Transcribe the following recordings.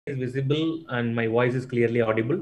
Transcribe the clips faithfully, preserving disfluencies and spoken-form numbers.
is visible and my voice is clearly audible?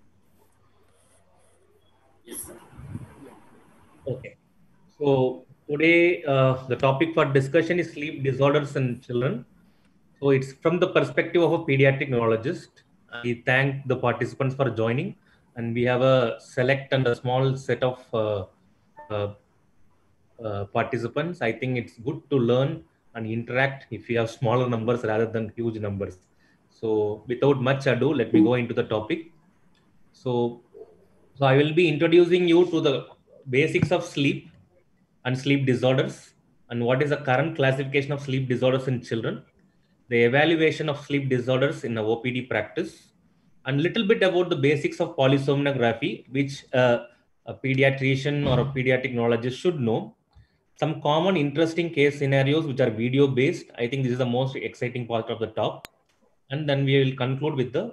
Yes, sir. Okay. So today uh, the topic for discussion is sleep disorders in children. So it's from the perspective of a pediatric neurologist. I thank the participants for joining, and we have a select and a small set of uh, uh, uh, participants. I think it's good to learn and interact if you have smaller numbers rather than huge numbers. So without much ado, let me go into the topic. So, so I will be introducing you to the basics of sleep and sleep disorders and what is the current classification of sleep disorders in children, the evaluation of sleep disorders in a O P D practice, and little bit about the basics of polysomnography, which uh, a pediatrician or a pediatric neurologist should know. Some common interesting case scenarios which are video based. I think this is the most exciting part of the talk. And then we will conclude with the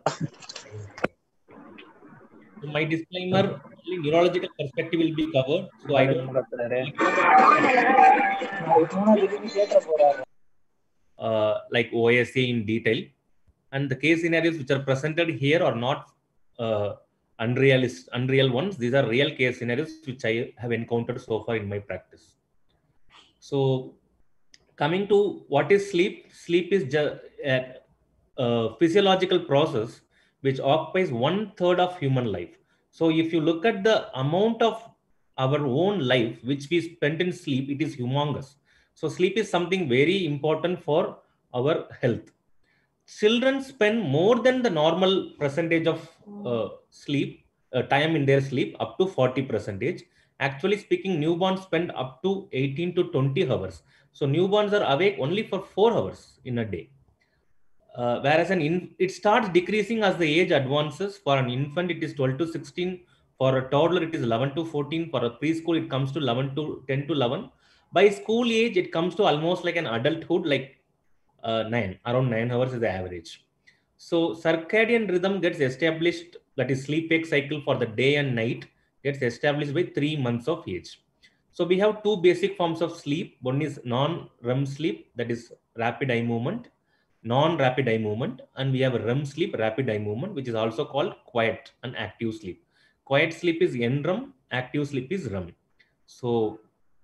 So my disclaimer, only neurological perspective will be covered. So I don't uh, like O S A in detail. And the case scenarios which are presented here are not uh, unrealist, unreal ones. These are real case scenarios which I have encountered so far in my practice. So coming to what is sleep, sleep is just a, a physiological process which occupies one third of human life. So if you look at the amount of our own life which we spend in sleep, it is humongous. So sleep is something very important for our health. Children spend more than the normal percentage of uh, sleep uh, time in their sleep, up to forty percentage. Actually speaking, newborns spend up to eighteen to twenty hours. So newborns are awake only for four hours in a day. Uh, whereas an in, it starts decreasing as the age advances. For an infant, it is twelve to sixteen. For a toddler, it is eleven to fourteen. For a preschool, it comes to eleven to ten to eleven. By school age, it comes to almost like an adulthood, like uh, nine, around nine hours is the average. So circadian rhythm gets established, that is sleep wake cycle for the day and night gets established by three months of age. So we have two basic forms of sleep. One is non-R E M sleep, that is rapid eye movement, non-rapid eye movement, and we have R E M sleep, rapid eye movement, which is also called quiet and active sleep. Quiet sleep is N R E M, active sleep is R E M. So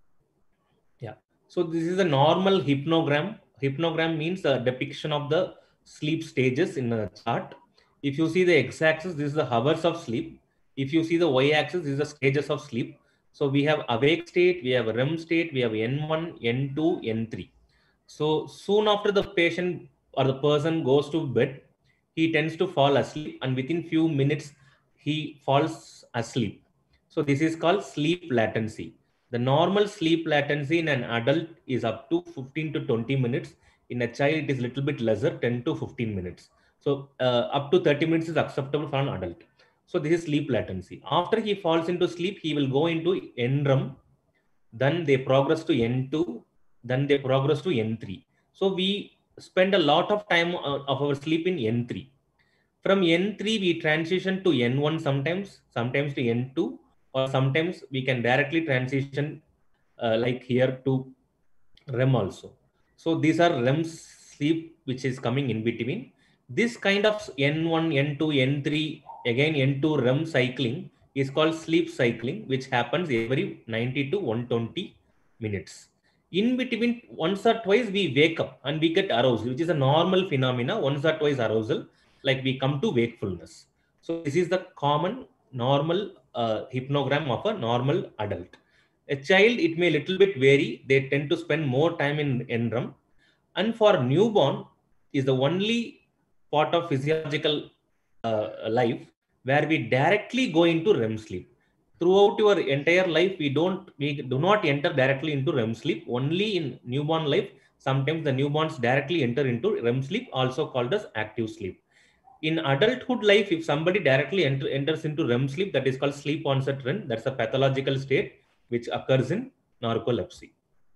yeah. So this is a normal hypnogram. Hypnogram means a depiction of the sleep stages in a chart. If you see the x-axis, this is the hours of sleep. If you see the y-axis, this is the stages of sleep. So we have awake state, we have R E M state, we have N one, N two, N three. So soon after the patient or the person goes to bed, he tends to fall asleep, and within few minutes he falls asleep. So this is called sleep latency. The normal sleep latency in an adult is up to fifteen to twenty minutes. In a child, it is a little bit lesser, ten to fifteen minutes. So uh, up to thirty minutes is acceptable for an adult. So this is sleep latency. After he falls into sleep, he will go into N R E M. Then they progress to N two. Then they progress to N three. So we spend a lot of time of our sleep in N three. From N three, we transition to N one sometimes, sometimes to N two, or sometimes we can directly transition uh, like here to R E M also. So these are R E M sleep which is coming in between. This kind of N one, N two, N three, again N two R E M cycling is called sleep cycling, which happens every ninety to one hundred twenty minutes. In between, once or twice we wake up and we get aroused, which is a normal phenomena. Once or twice arousal, like we come to wakefulness. So this is the common normal uh, hypnogram of a normal adult. A child, it may little bit vary. They tend to spend more time in N R E M. And for newborn is the only part of physiological uh, life where we directly go into R E M sleep. Throughout your entire life, we don't, we do not enter directly into R E M sleep. Only in newborn life, sometimes the newborns directly enter into R E M sleep, also called as active sleep. In adulthood life, if somebody directly enter, enters into R E M sleep, that is called sleep onset R E M. That's a pathological state which occurs in narcolepsy.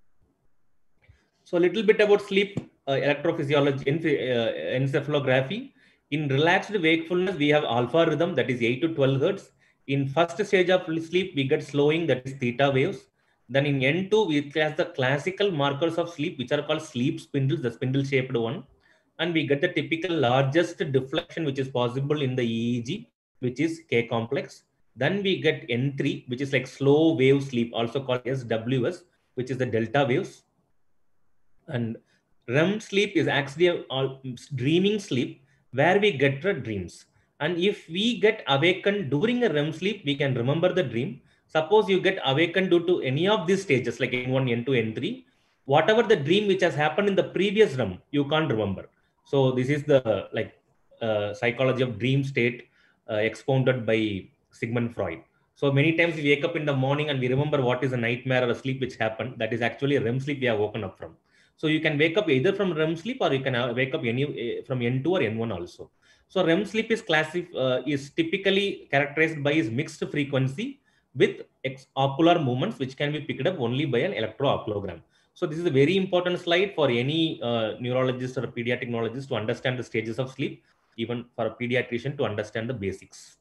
So a little bit about sleep uh, electrophysiology, uh, encephalography. In relaxed wakefulness, we have alpha rhythm, that is eight to twelve hertz. In first stage of sleep, we get slowing, that is theta waves. Then in N two, we class the classical markers of sleep, which are called sleep spindles, the spindle shaped one. and we get the typical largest deflection which is possible in the E E G, which is K complex. Then we get N three, which is like slow wave sleep, also called S W S, which is the delta waves. And R E M sleep is actually a, a dreaming sleep where we get the dreams. And if we get awakened during a R E M sleep, we can remember the dream. Suppose you get awakened due to any of these stages like N one, N two, N three, whatever the dream which has happened in the previous R E M, you can't remember. So this is the like uh, psychology of dream state uh, expounded by Sigmund Freud. So many times we wake up in the morning and we remember what is a nightmare or a sleep which happened. That is actually a R E M sleep we have woken up from. So you can wake up either from R E M sleep or you can wake up any from N two or N one also. So R E M sleep is classic uh, is typically characterized by its mixed frequency with ocular movements which can be picked up only by an electrooculogram. So this is a very important slide for any uh, neurologist or a pediatric neurologist to understand the stages of sleep, even for a pediatrician to understand the basics.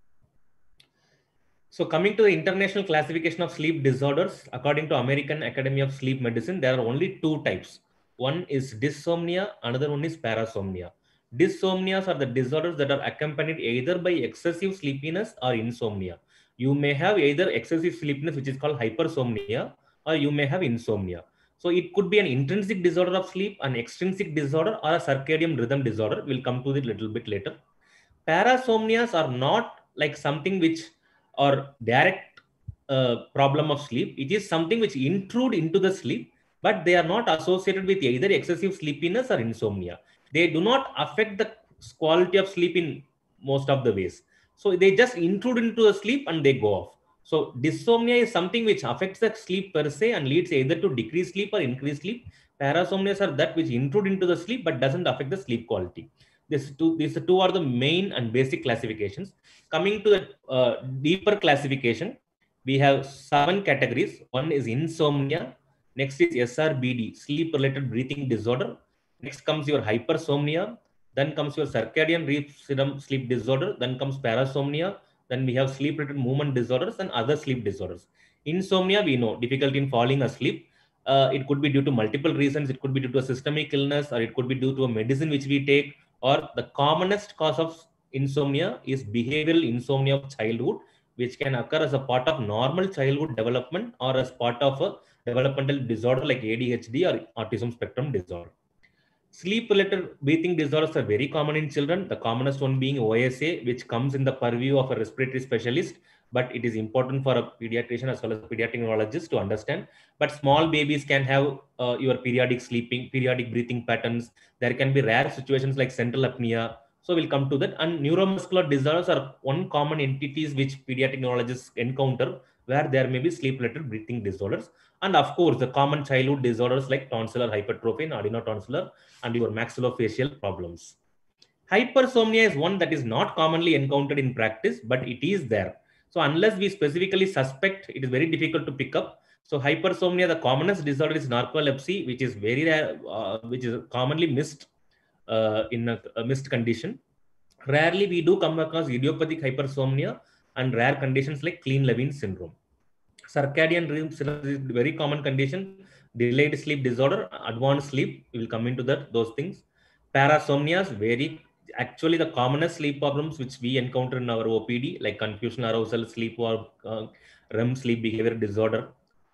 So coming to the international classification of sleep disorders, according to American Academy of Sleep Medicine, there are only two types. One is dysomnia, another one is parasomnia. Dysomnias are the disorders that are accompanied either by excessive sleepiness or insomnia. You may have either excessive sleepiness, which is called hypersomnia, or you may have insomnia. So it could be an intrinsic disorder of sleep, an extrinsic disorder, or a circadian rhythm disorder. We'll come to it a little bit later. Parasomnias are not like something which or direct uh, problem of sleep. It is something which intrude into the sleep, but they are not associated with either excessive sleepiness or insomnia. They do not affect the quality of sleep in most of the ways. So they just intrude into the sleep and they go off. So dysomnia is something which affects the sleep per se and leads either to decreased sleep or increased sleep. Parasomnias are that which intrude into the sleep but doesn't affect the sleep quality. These two, these two are the main and basic classifications. Coming to the uh, deeper classification, we have seven categories. One is insomnia. Next is S R B D, sleep-related breathing disorder. Next comes your hypersomnia. Then comes your circadian rhythm sleep disorder. Then comes parasomnia. Then we have sleep-related movement disorders and other sleep disorders. Insomnia, we know, difficulty in falling asleep. Uh, it could be due to multiple reasons. It could be due to a systemic illness, or it could be due to a medicine which we take, or the commonest cause of insomnia is behavioral insomnia of childhood, which can occur as a part of normal childhood development or as part of a developmental disorder like A D H D or autism spectrum disorder. Sleep-related breathing disorders are very common in children, the commonest one being O S A, which comes in the purview of a respiratory specialist, but it is important for a pediatrician as well as a pediatric neurologist to understand. But small babies can have uh, your periodic sleeping, periodic breathing patterns. There can be rare situations like central apnea. So we'll come to that. And neuromuscular disorders are one common entities which pediatric neurologists encounter, where there may be sleep-related breathing disorders. And of course, the common childhood disorders like tonsillar hypertrophy and adenotonsillar and your maxillofacial problems. Hypersomnia is one that is not commonly encountered in practice, but it is there. So unless we specifically suspect, it is very difficult to pick up. So hypersomnia, the commonest disorder is narcolepsy, which is very rare, uh, which is commonly missed uh, in a, a missed condition. Rarely we do come across idiopathic hypersomnia and rare conditions like Kleene-Levin syndrome. Circadian rhythm is a very common condition. Delayed sleep disorder, advanced sleep, we will come into that, those things. Parasomnia is very, actually the commonest sleep problems which we encounter in our O P D, like confusion, arousal, sleep, or uh, R E M sleep behavior disorder.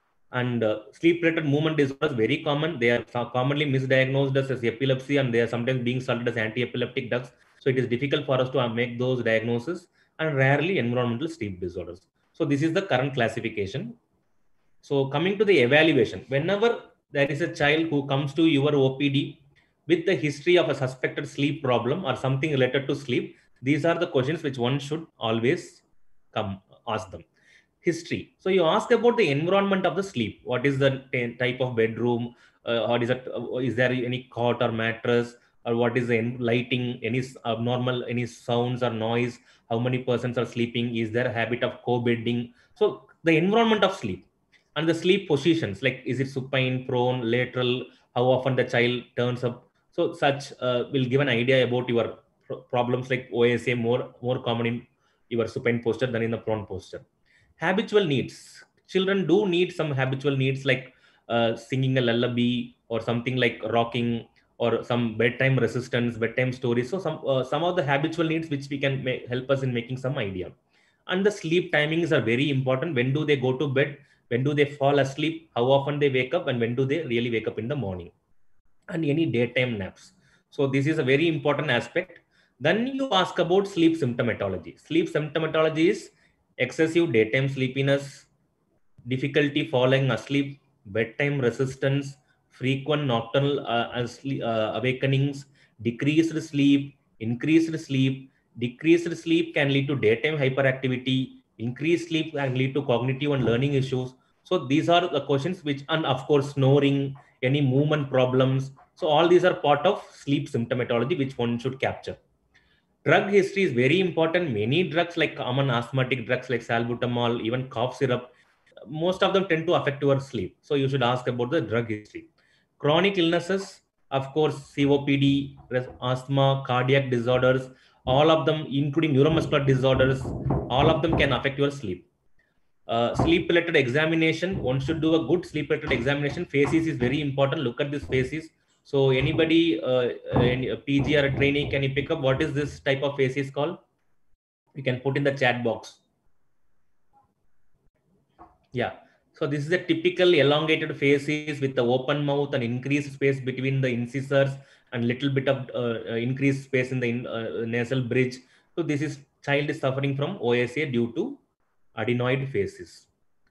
And uh, sleep-related movement disorders very common. They are commonly misdiagnosed as, as epilepsy, and they are sometimes being studied as anti-epileptic drugs. So it is difficult for us to make those diagnoses, and rarely environmental sleep disorders. So this is the current classification. So coming to the evaluation, whenever there is a child who comes to your O P D with the history of a suspected sleep problem or something related to sleep, these are the questions which one should always come ask them. History. So you ask about the environment of the sleep. What is the type of bedroom? Uh, or is it? Uh, is there any cot or mattress? Or what is the lighting? Any abnormal? Any sounds or noise? How many persons are sleeping? Is there a habit of co-bedding? So the environment of sleep and the sleep positions, like is it supine, prone, lateral? How often the child turns up? So such uh, will give an idea about your problems like O S A more more common in your supine posture than in the prone posture. Habitual needs. Children do need some habitual needs like uh, singing a lullaby or something like rocking or some bedtime resistance, bedtime stories. So some uh, some of the habitual needs which we can make, help us in making some idea. And the sleep timings are very important. When do they go to bed? When do they fall asleep? How often they wake up? And when do they really wake up in the morning? And any daytime naps. So this is a very important aspect. Then you ask about sleep symptomatology. Sleep symptomatology is excessive daytime sleepiness, difficulty falling asleep, bedtime resistance, frequent nocturnal uh, asleep, uh, awakenings, decreased sleep, increased sleep. Decreased sleep can lead to daytime hyperactivity. Increased sleep can lead to cognitive and learning issues. So these are the questions which, and of course, snoring, any movement problems. So all these are part of sleep symptomatology, which one should capture. Drug history is very important. Many drugs like common asthmatic drugs like salbutamol, even cough syrup, most of them tend to affect your sleep. So you should ask about the drug history. Chronic illnesses, of course, C O P D, asthma, cardiac disorders, all of them, including neuromuscular disorders, all of them can affect your sleep. Uh, sleep related examination, one should do a good sleep related examination. Phases is very important. Look at this phases. So anybody, uh, any, a P G or a trainee, can you pick up what is this type of phases called? You can put in the chat box. Yeah. So this is a typical elongated faces with the open mouth and increased space between the incisors and little bit of uh, increased space in the in, uh, nasal bridge. So this is child is suffering from O S A due to adenoid faces.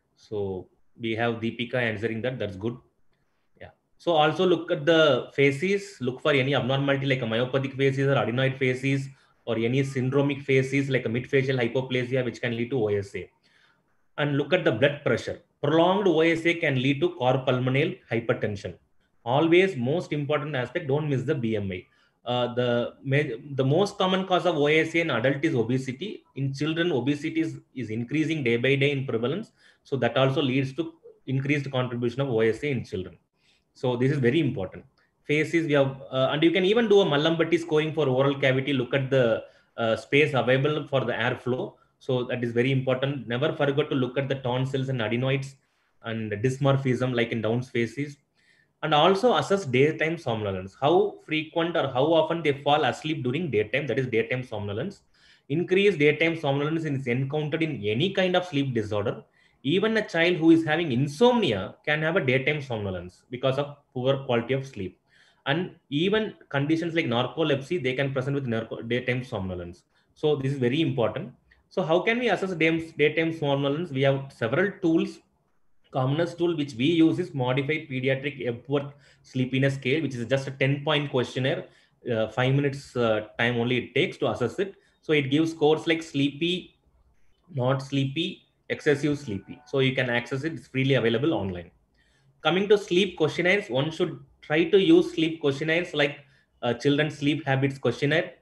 So we have Deepika answering that. That's good. Yeah. So also look at the faces. Look for any abnormality like a myopathic faces or adenoid faces or any syndromic faces like a midfacial hypoplasia, which can lead to O S A. And look at the blood pressure. Prolonged O S A can lead to carpulmonale hypertension. Always most important aspect, don't miss the B M I. Uh, the, the most common cause of O S A in adult is obesity. In children, obesity is, is increasing day by day in prevalence. So that also leads to increased contribution of O S A in children. So this is very important. Faces we have, uh, and you can even do a Mallampati scoring for oral cavity. Look at the uh, space available for the airflow. So that is very important. Never forget to look at the tonsils and adenoids and dysmorphism like in Down's faces. And also assess daytime somnolence. How frequent or how often they fall asleep during daytime, that is daytime somnolence. Increased daytime somnolence is encountered in any kind of sleep disorder. Even a child who is having insomnia can have a daytime somnolence because of poor quality of sleep. And even conditions like narcolepsy, they can present with narco- daytime somnolence. So this is very important. So how can we assess daytime somnolence? We have several tools. Commonest tool which we use is modified pediatric Epworth sleepiness scale, which is just a ten point questionnaire. Uh, five minutes uh, time only it takes to assess it. So it gives scores like sleepy, not sleepy, excessive sleepy. So you can access it. It's freely available online. Coming to sleep questionnaires, one should try to use sleep questionnaires like uh, children's sleep habits questionnaire,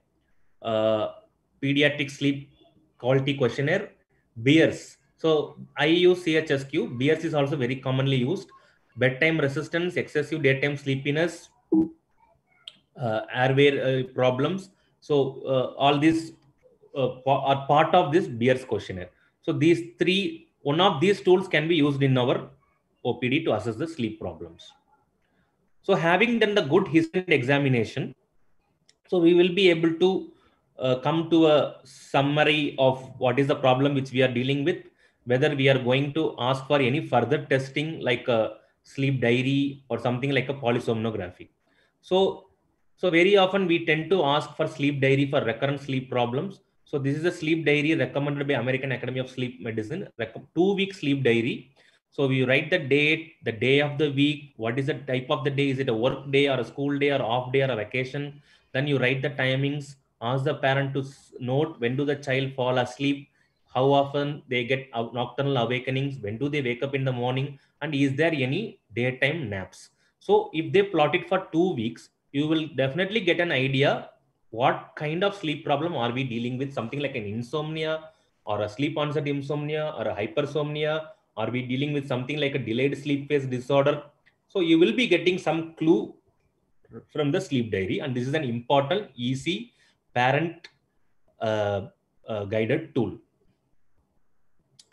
uh, pediatric sleep quality questionnaire, Beers. So I use C H S Q. Beers is also very commonly used. Bedtime resistance, excessive daytime sleepiness, uh, airway uh, problems. So uh, all these uh, are part of this Beers questionnaire. So these three, one of these tools can be used in our O P D to assess the sleep problems. So having done the good history examination, so we will be able to uh, come to a summary of what is the problem which we are dealing with, whether we are going to ask for any further testing like a sleep diary or something like a polysomnography. So, so very often we tend to ask for sleep diary for recurrent sleep problems. So this is a sleep diary recommended by American Academy of Sleep Medicine, two week sleep diary. So we write the date, the day of the week, what is the type of the day, is it a work day or a school day or off day or a vacation? Then you write the timings, ask the parent to note when do the child fall asleep, how often they get nocturnal awakenings, when do they wake up in the morning, and is there any daytime naps. So if they plot it for two weeks, you will definitely get an idea what kind of sleep problem are we dealing with, something like an insomnia or a sleep onset insomnia or a hypersomnia. Are we dealing with something like a delayed sleep phase disorder? So you will be getting some clue from the sleep diary, and this is an important, easy, parent uh, uh, guided tool.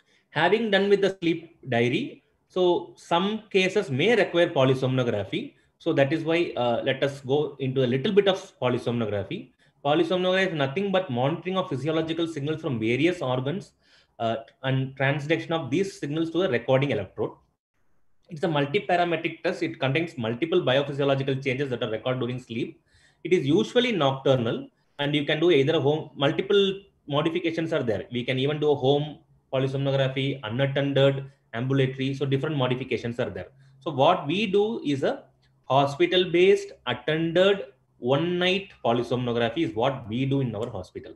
Having done with the sleep diary, so some cases may require polysomnography. So that is why uh, let us go into a little bit of polysomnography. Polysomnography is nothing but monitoring of physiological signals from various organs uh, and transduction of these signals to a recording electrode. It's a multi-parametric test. It contains multiple biophysiological changes that are recorded during sleep. It is usually nocturnal, and you can do either a home, multiple modifications are there. We can even do a home polysomnography, unattended, ambulatory. So different modifications are there. So what we do is a hospital-based, attended, one-night polysomnography is what we do in our hospital.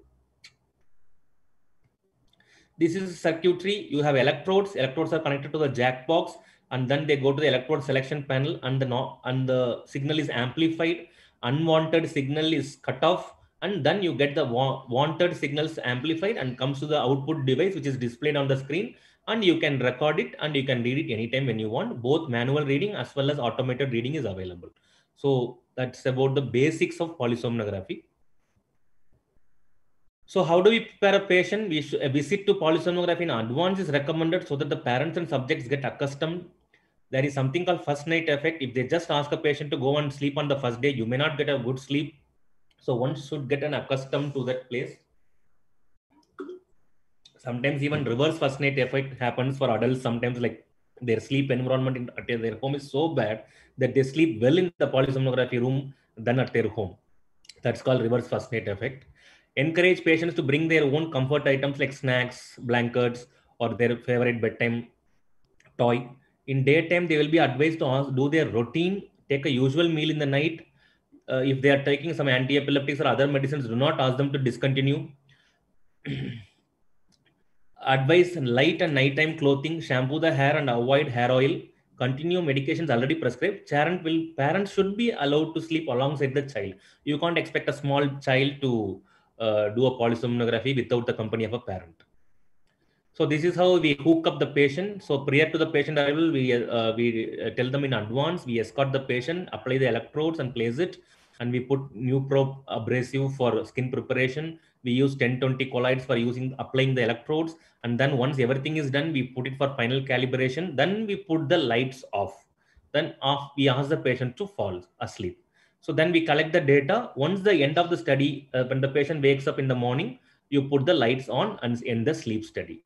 This is circuitry. You have electrodes. Electrodes are connected to the jack box, and then they go to the electrode selection panel, and the no, and the signal is amplified. Unwanted signal is cut off, and then you get the wa wanted signals amplified and comes to the output device, which is displayed on the screen, and you can record it and you can read it anytime when you want. Both manual reading as well as automated reading is available. So that's about the basics of polysomnography. So how do we prepare a patient? We should, a visit to polysomnography in advance is recommended so that the parents and subjects get accustomed. There is something called first night effect. If they just ask a patient to go and sleep on the first day, you may not get a good sleep. So one should get an accustomed to that place. Sometimes even reverse first night effect happens for adults. Sometimes like their sleep environment in, at their home is so bad that they sleep well in the polysomnography room than at their home. That's called reverse first night effect. Encourage patients to bring their own comfort items like snacks, blankets, or their favorite bedtime toy. In daytime, they will be advised to do their routine, take a usual meal in the night. Uh, if they are taking some anti-epileptics or other medicines, do not ask them to discontinue. Advise light and nighttime clothing, shampoo the hair and avoid hair oil. Continue medications already prescribed. Parent will, parents should be allowed to sleep alongside the child. You can't expect a small child to uh, do a polysomnography without the company of a parent. So this is how we hook up the patient. So prior to the patient arrival, we, uh, we tell them in advance, we escort the patient, apply the electrodes and place it. And we put NuProbe abrasive for skin preparation. We use ten twenty colloids for using applying the electrodes. And then once everything is done, we put it for final calibration. Then we put the lights off. Then off, we ask the patient to fall asleep. So then we collect the data. Once the end of the study, uh, when the patient wakes up in the morning, you put the lights on and end the sleep study.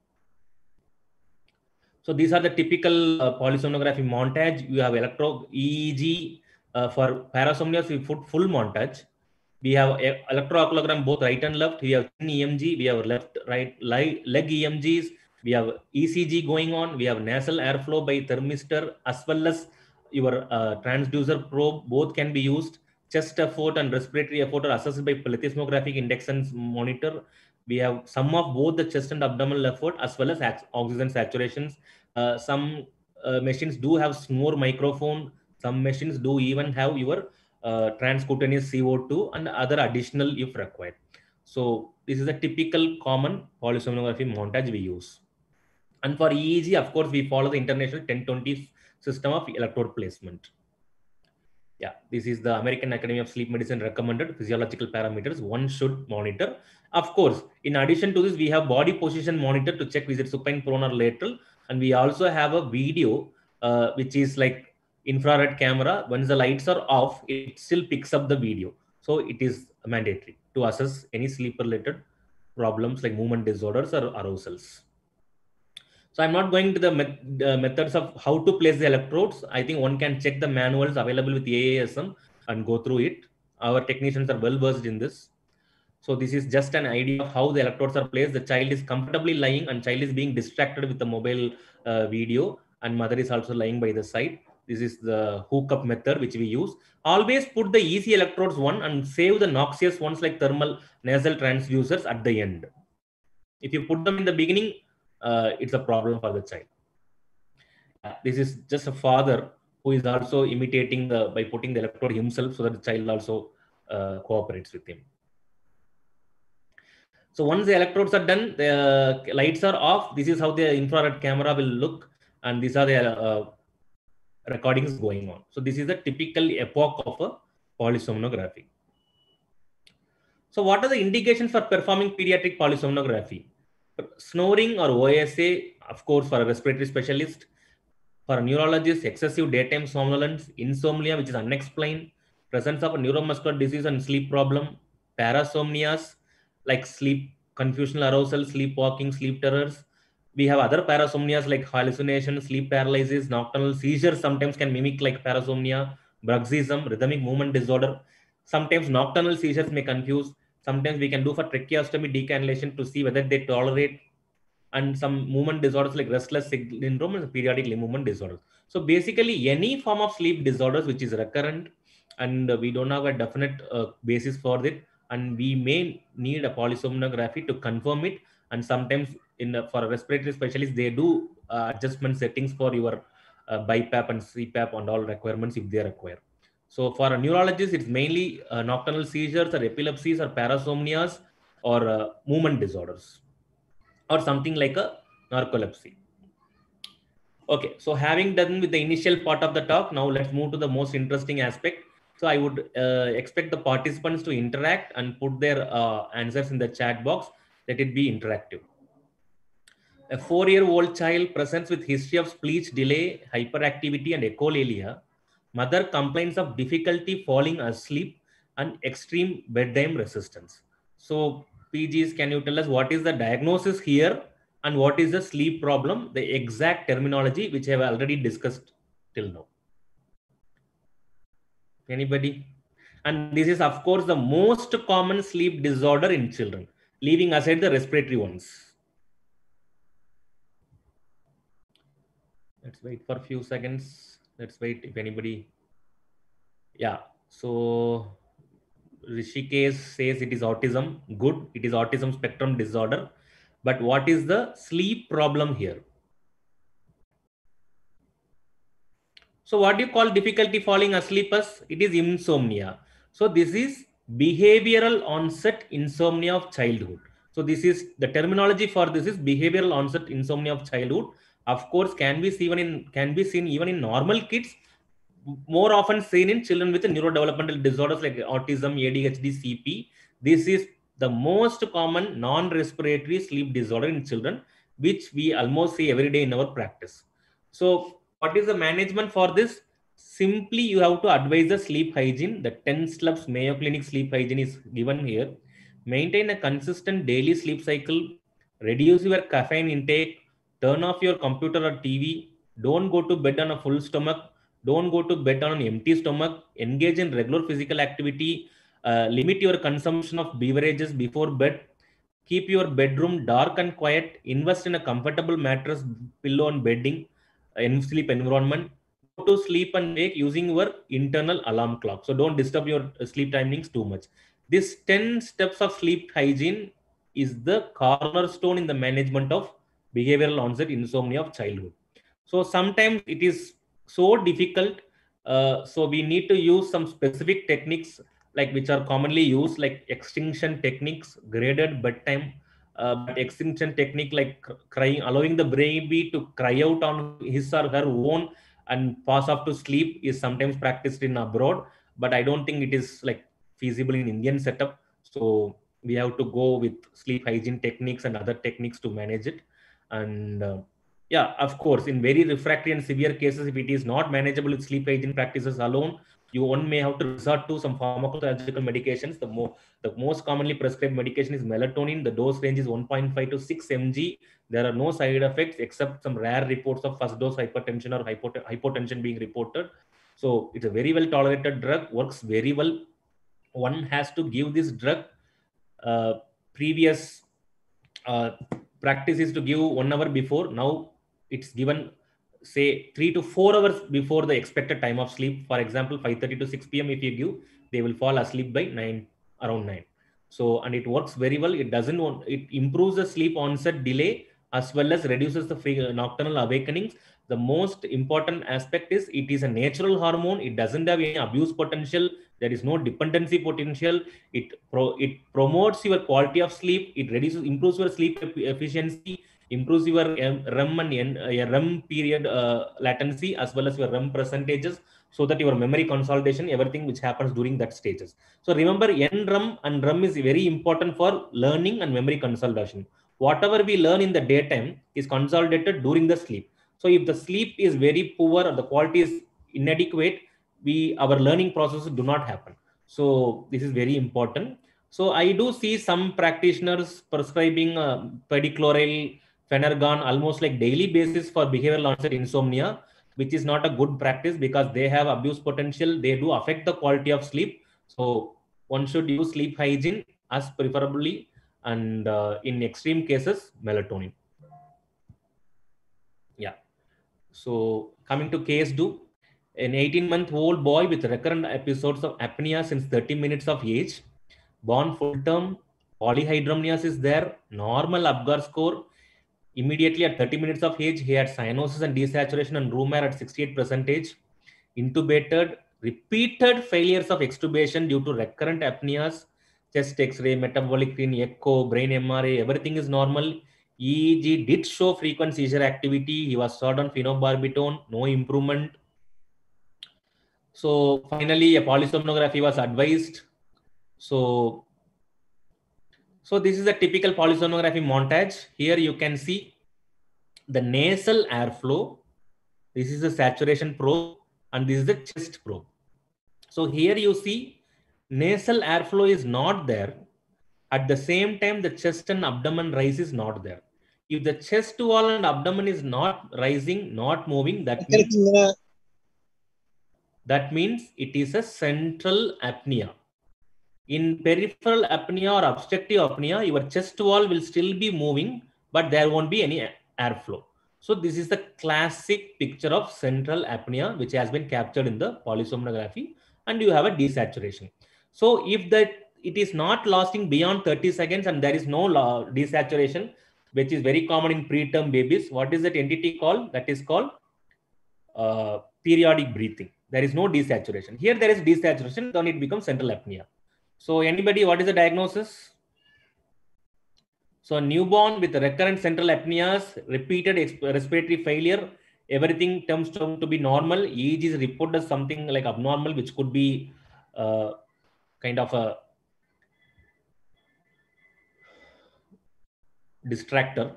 So these are the typical uh, polysomnography montage. You have electro E E G uh, for parasomnias. We put full montage. We have electrooculagram both right and left. We have E M G. We have left, right, leg E M Gs. We have E C G going on. We have nasal airflow by thermistor as well as your uh, transducer probe. Both can be used. Chest effort and respiratory effort are assessed by plethysmographic index and monitor. We have some of both the chest and abdominal effort as well as oxygen saturations. Uh, some uh, machines do have snore microphone. Some machines do even have your uh, transcutaneous C O two and other additional if required. So this is a typical common polysomnography montage we use. And for E E G, of course, we follow the international ten twenty system of electrode placement. Yeah, this is the American Academy of Sleep Medicine recommended physiological parameters one should monitor. Of course, in addition to this, we have body position monitor to check is it supine, prone, or lateral. And we also have a video, uh, which is like infrared camera. Once the lights are off, it still picks up the video. So it is mandatory to assess any sleep-related problems like movement disorders or arousals. So I'm not going to the met uh, methods of how to place the electrodes. I think one can check the manuals available with A A S M and go through it. Our technicians are well versed in this. So this is just an idea of how the electrodes are placed. The child is comfortably lying and child is being distracted with the mobile uh, video and mother is also lying by the side. This is the hookup method which we use. Always put the easy electrodes one and save the noxious ones like thermal nasal transducers at the end. If you put them in the beginning, uh, it's a problem for the child. This is just a father who is also imitating the by putting the electrode himself so that the child also uh, cooperates with him. So once the electrodes are done, the lights are off. This is how the infrared camera will look, and these are the uh, recordings going on. So this is the typical epoch of a polysomnography. So what are the indications for performing pediatric polysomnography? Snoring or O S A, of course, for a respiratory specialist. For a neurologist, excessive daytime somnolence, insomnia, which is unexplained, presence of a neuromuscular disease and sleep problem, parasomnias like sleep confusional arousal, sleepwalking, sleep terrors. We have other parasomnias like hallucination, sleep paralysis, nocturnal seizures sometimes can mimic like parasomnia, bruxism, rhythmic movement disorder. Sometimes nocturnal seizures may confuse. Sometimes we can do for tracheostomy decannulation to see whether they tolerate, and some movement disorders like restless syndrome and periodic limb movement disorders. So basically any form of sleep disorders which is recurrent and we don't have a definite uh, basis for it, and we may need a polysomnography to confirm it. And sometimes in a, for a respiratory specialist, they do uh, adjustment settings for your uh, BiPAP and C PAP and all requirements if they require. So for a neurologist, it's mainly uh, nocturnal seizures or epilepsies or parasomnias or uh, movement disorders, or something like a narcolepsy. Okay, so having done with the initial part of the talk, now let's move to the most interesting aspect. So I would uh, expect the participants to interact and put their uh, answers in the chat box. Let it be interactive. A four-year-old child presents with history of speech delay, hyperactivity, and echolalia. Mother complains of difficulty falling asleep and extreme bedtime resistance. So, P Gs, can you tell us what is the diagnosis here and what is the sleep problem, the exact terminology which I have already discussed till now? Anybody? And this is, of course, the most common sleep disorder in children, leaving aside the respiratory ones. Let's wait for a few seconds. Let's wait if anybody. Yeah. So Rishikesh says it is autism. Good. It is autism spectrum disorder. But what is the sleep problem here? So what do you call difficulty falling asleep as? It is insomnia. So this is behavioral onset insomnia of childhood. So this is the terminology for this is behavioral onset insomnia of childhood. Of course, can be seen in can be seen even in normal kids, more often seen in children with neurodevelopmental disorders like autism, A D H D, C P. This is the most common non-respiratory sleep disorder in children, which we almost see every day in our practice. So what is the management for this? Simply, you have to advise the sleep hygiene. The ten steps Mayo Clinic sleep hygiene is given here. Maintain a consistent daily sleep cycle. Reduce your caffeine intake. Turn off your computer or T V. Don't go to bed on a full stomach. Don't go to bed on an empty stomach. Engage in regular physical activity. Uh, limit your consumption of beverages before bed. Keep your bedroom dark and quiet. Invest in a comfortable mattress, pillow, and bedding in sleep environment. Go to sleep and wake using your internal alarm clock. So don't disturb your sleep timings too much. This ten steps of sleep hygiene is the cornerstone in the management of behavioral onset insomnia of childhood. So sometimes it is so difficult. Uh, so we need to use some specific techniques like which are commonly used, like extinction techniques, graded bedtime, uh, but extinction technique like crying, allowing the baby to cry out on his or her own and pass off to sleep is sometimes practiced in abroad, but I don't think it is like feasible in Indian setup. So we have to go with sleep hygiene techniques and other techniques to manage it. And uh, yeah, of course, in very refractory and severe cases, if it is not manageable with sleep hygiene practices alone, you one may have to resort to some pharmacological medications. The, mo the most commonly prescribed medication is melatonin. The dose range is one point five to six milligrams. There are no side effects except some rare reports of first dose hypertension or hypot hypotension being reported. So it's a very well tolerated drug, works very well. One has to give this drug. Uh, previous uh, practice is to give one hour before. Now it's given say three to four hours before the expected time of sleep. For example, five thirty to six P M if you give, they will fall asleep by nine, around nine. So, and it works very well. It doesn't want, it improves the sleep onset delay as well as reduces the free, uh, nocturnal awakenings. The most important aspect is it is a natural hormone. It doesn't have any abuse potential. There is no dependency potential. It pro, it promotes your quality of sleep. It reduces, improves your sleep efficiency, improves your R E M and uh, R E M period uh, latency as well as your R E M percentages, so that your memory consolidation, everything which happens during that stages. So remember, N R E M and R E M is very important for learning and memory consolidation. Whatever we learn in the daytime is consolidated during the sleep. So if the sleep is very poor or the quality is inadequate, we our learning processes do not happen. So this is very important. So I do see some practitioners prescribing uh, pedicloryl, Phenergan almost like daily basis for behavioral onset insomnia, which is not a good practice because they have abuse potential. They do affect the quality of sleep. So one should use sleep hygiene as preferably, and uh, in extreme cases, melatonin. Yeah. So coming to case two, an eighteen month old boy with recurrent episodes of apnea since thirty minutes of age, born full term, polyhydramnios is there, normal Apgar score. Immediately at thirty minutes of age, he had cyanosis and desaturation and room air at sixty-eight percentage, intubated, repeated failures of extubation due to recurrent apneas, chest x-ray, metabolic screen, echo, brain M R I, everything is normal. E E G did show frequent seizure activity. He was started on phenobarbital, no improvement. So finally, a polysomnography was advised. So, so this is a typical polysomnography montage. Here you can see the nasal airflow. This is the saturation probe, and this is the chest probe. So here you see nasal airflow is not there. At the same time, the chest and abdomen rise is not there. If the chest wall and abdomen is not rising, not moving, that means, that means it is a central apnea. In peripheral apnea or obstructive apnea, your chest wall will still be moving, but there won't be any airflow. So this is the classic picture of central apnea, which has been captured in the polysomnography, and you have a desaturation. So if that it is not lasting beyond thirty seconds and there is no desaturation, which is very common in preterm babies, what is that entity called? That is called uh, periodic breathing. There is no desaturation. Here there is desaturation, then it becomes central apnea. So anybody, what is the diagnosis? So newborn with recurrent central apneas, repeated respiratory failure, everything turns out to be normal. E E G is reported as something like abnormal, which could be uh, kind of a distractor.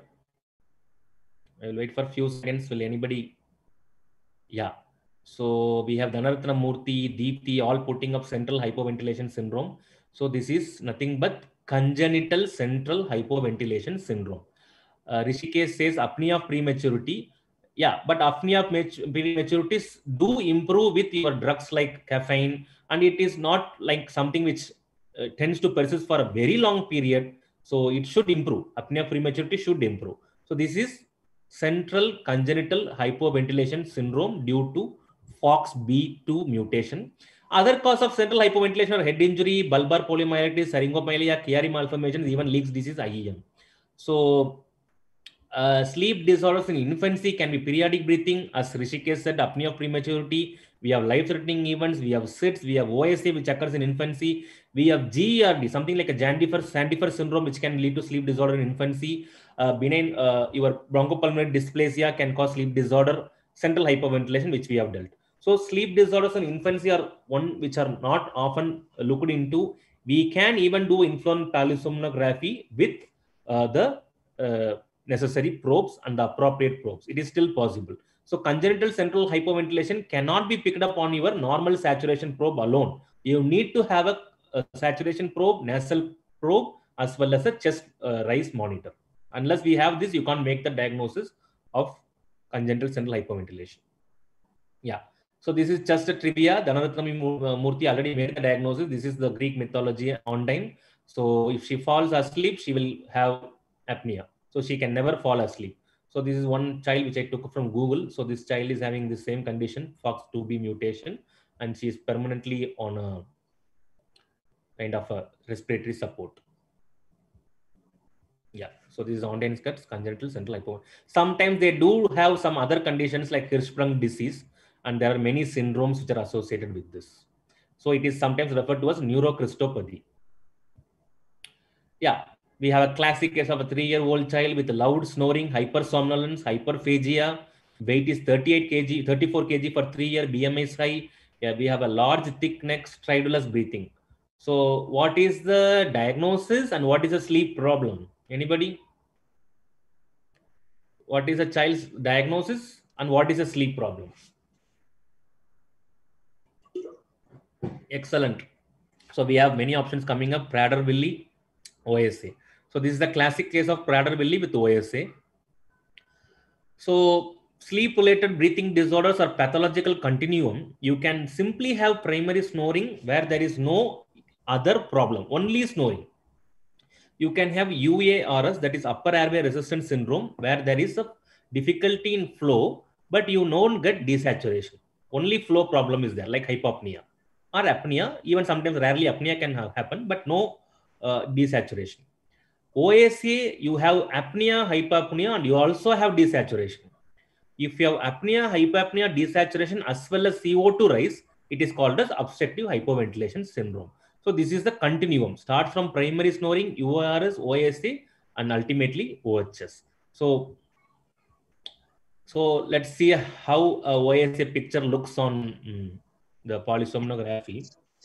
I will wait for a few seconds. Will anybody? Yeah. So we have Dhanarathna Murthy, Deepthi, all putting up central hypoventilation syndrome. So this is nothing but congenital central hypoventilation syndrome. Uh, Rishikesh says apnea of prematurity. Yeah, but apnea of prematurities do improve with your drugs like caffeine, and it is not like something which uh, tends to persist for a very long period. So it should improve. Apnea of prematurity should improve. So this is central congenital hypoventilation syndrome due to F O X B two mutation. Other cause of central hypoventilation are head injury, bulbar poliomyelitis, syringomyelia, Chiari malformations, even Leaks disease, I E M. So uh, sleep disorders in infancy can be periodic breathing, as Rishikesh said, apnea of prematurity. We have life-threatening events. We have S I D S. We have O S A, which occurs in infancy. We have G E R D, something like a Jandifer-Sandifer syndrome, which can lead to sleep disorder in infancy. Uh, benign, uh, your bronchopulmonary dysplasia can cause sleep disorder. Central hyperventilation, which we have dealt. So sleep disorders in infancy are one which are not often looked into. We can even do influent polysomnography with uh, the uh, necessary probes and the appropriate probes. It is still possible. So congenital central hypoventilation cannot be picked up on your normal saturation probe alone. You need to have a, a saturation probe, nasal probe, as well as a chest uh, rise monitor. Unless we have this, you can't make the diagnosis of congenital central hypoventilation. Yeah. So this is just a trivia. Dhanarathna Murthy already made the diagnosis. This is the Greek mythology Undine. So if she falls asleep, she will have apnea. So she can never fall asleep. So this is one child which I took from Google. So this child is having the same condition, F O X two B mutation, and she is permanently on a kind of a respiratory support. Yeah. So this is Undine cuts, congenital central hypoventilation. Sometimes they do have some other conditions like Hirschsprung disease, and there are many syndromes which are associated with this. So it is sometimes referred to as neurocrystopathy. Yeah. We have a classic case of a three-year-old child with loud snoring, hypersomnolence, hyperphagia. Weight is thirty-eight kilograms, thirty-four kilograms for three year, B M I is high. Yeah, we have a large, thick neck, stridulous breathing. So what is the diagnosis and what is the sleep problem? Anybody? What is a child's diagnosis? And what is a sleep problem? Excellent. So we have many options coming up: Prader-Willi, O S A. So this is the classic case of Prader-Willi with O S A. So sleep-related breathing disorders or pathological continuum, you can simply have primary snoring where there is no other problem, only snoring. You can have U A R S, that is upper airway resistance syndrome, where there is a difficulty in flow, but you don't get desaturation. Only flow problem is there, like hypopnea or apnea. Even sometimes, rarely apnea can have, happen, but no uh, desaturation. O S A, you have apnea, hypopnea, and you also have desaturation. If you have apnea, hypopnea, desaturation, as well as C O two rise, it is called as obstructive hypoventilation syndrome. So this is the continuum. Start from primary snoring, U A R S, O S A, and ultimately O H S. So, so let's see how a O S A picture looks on mm, the polysomnography.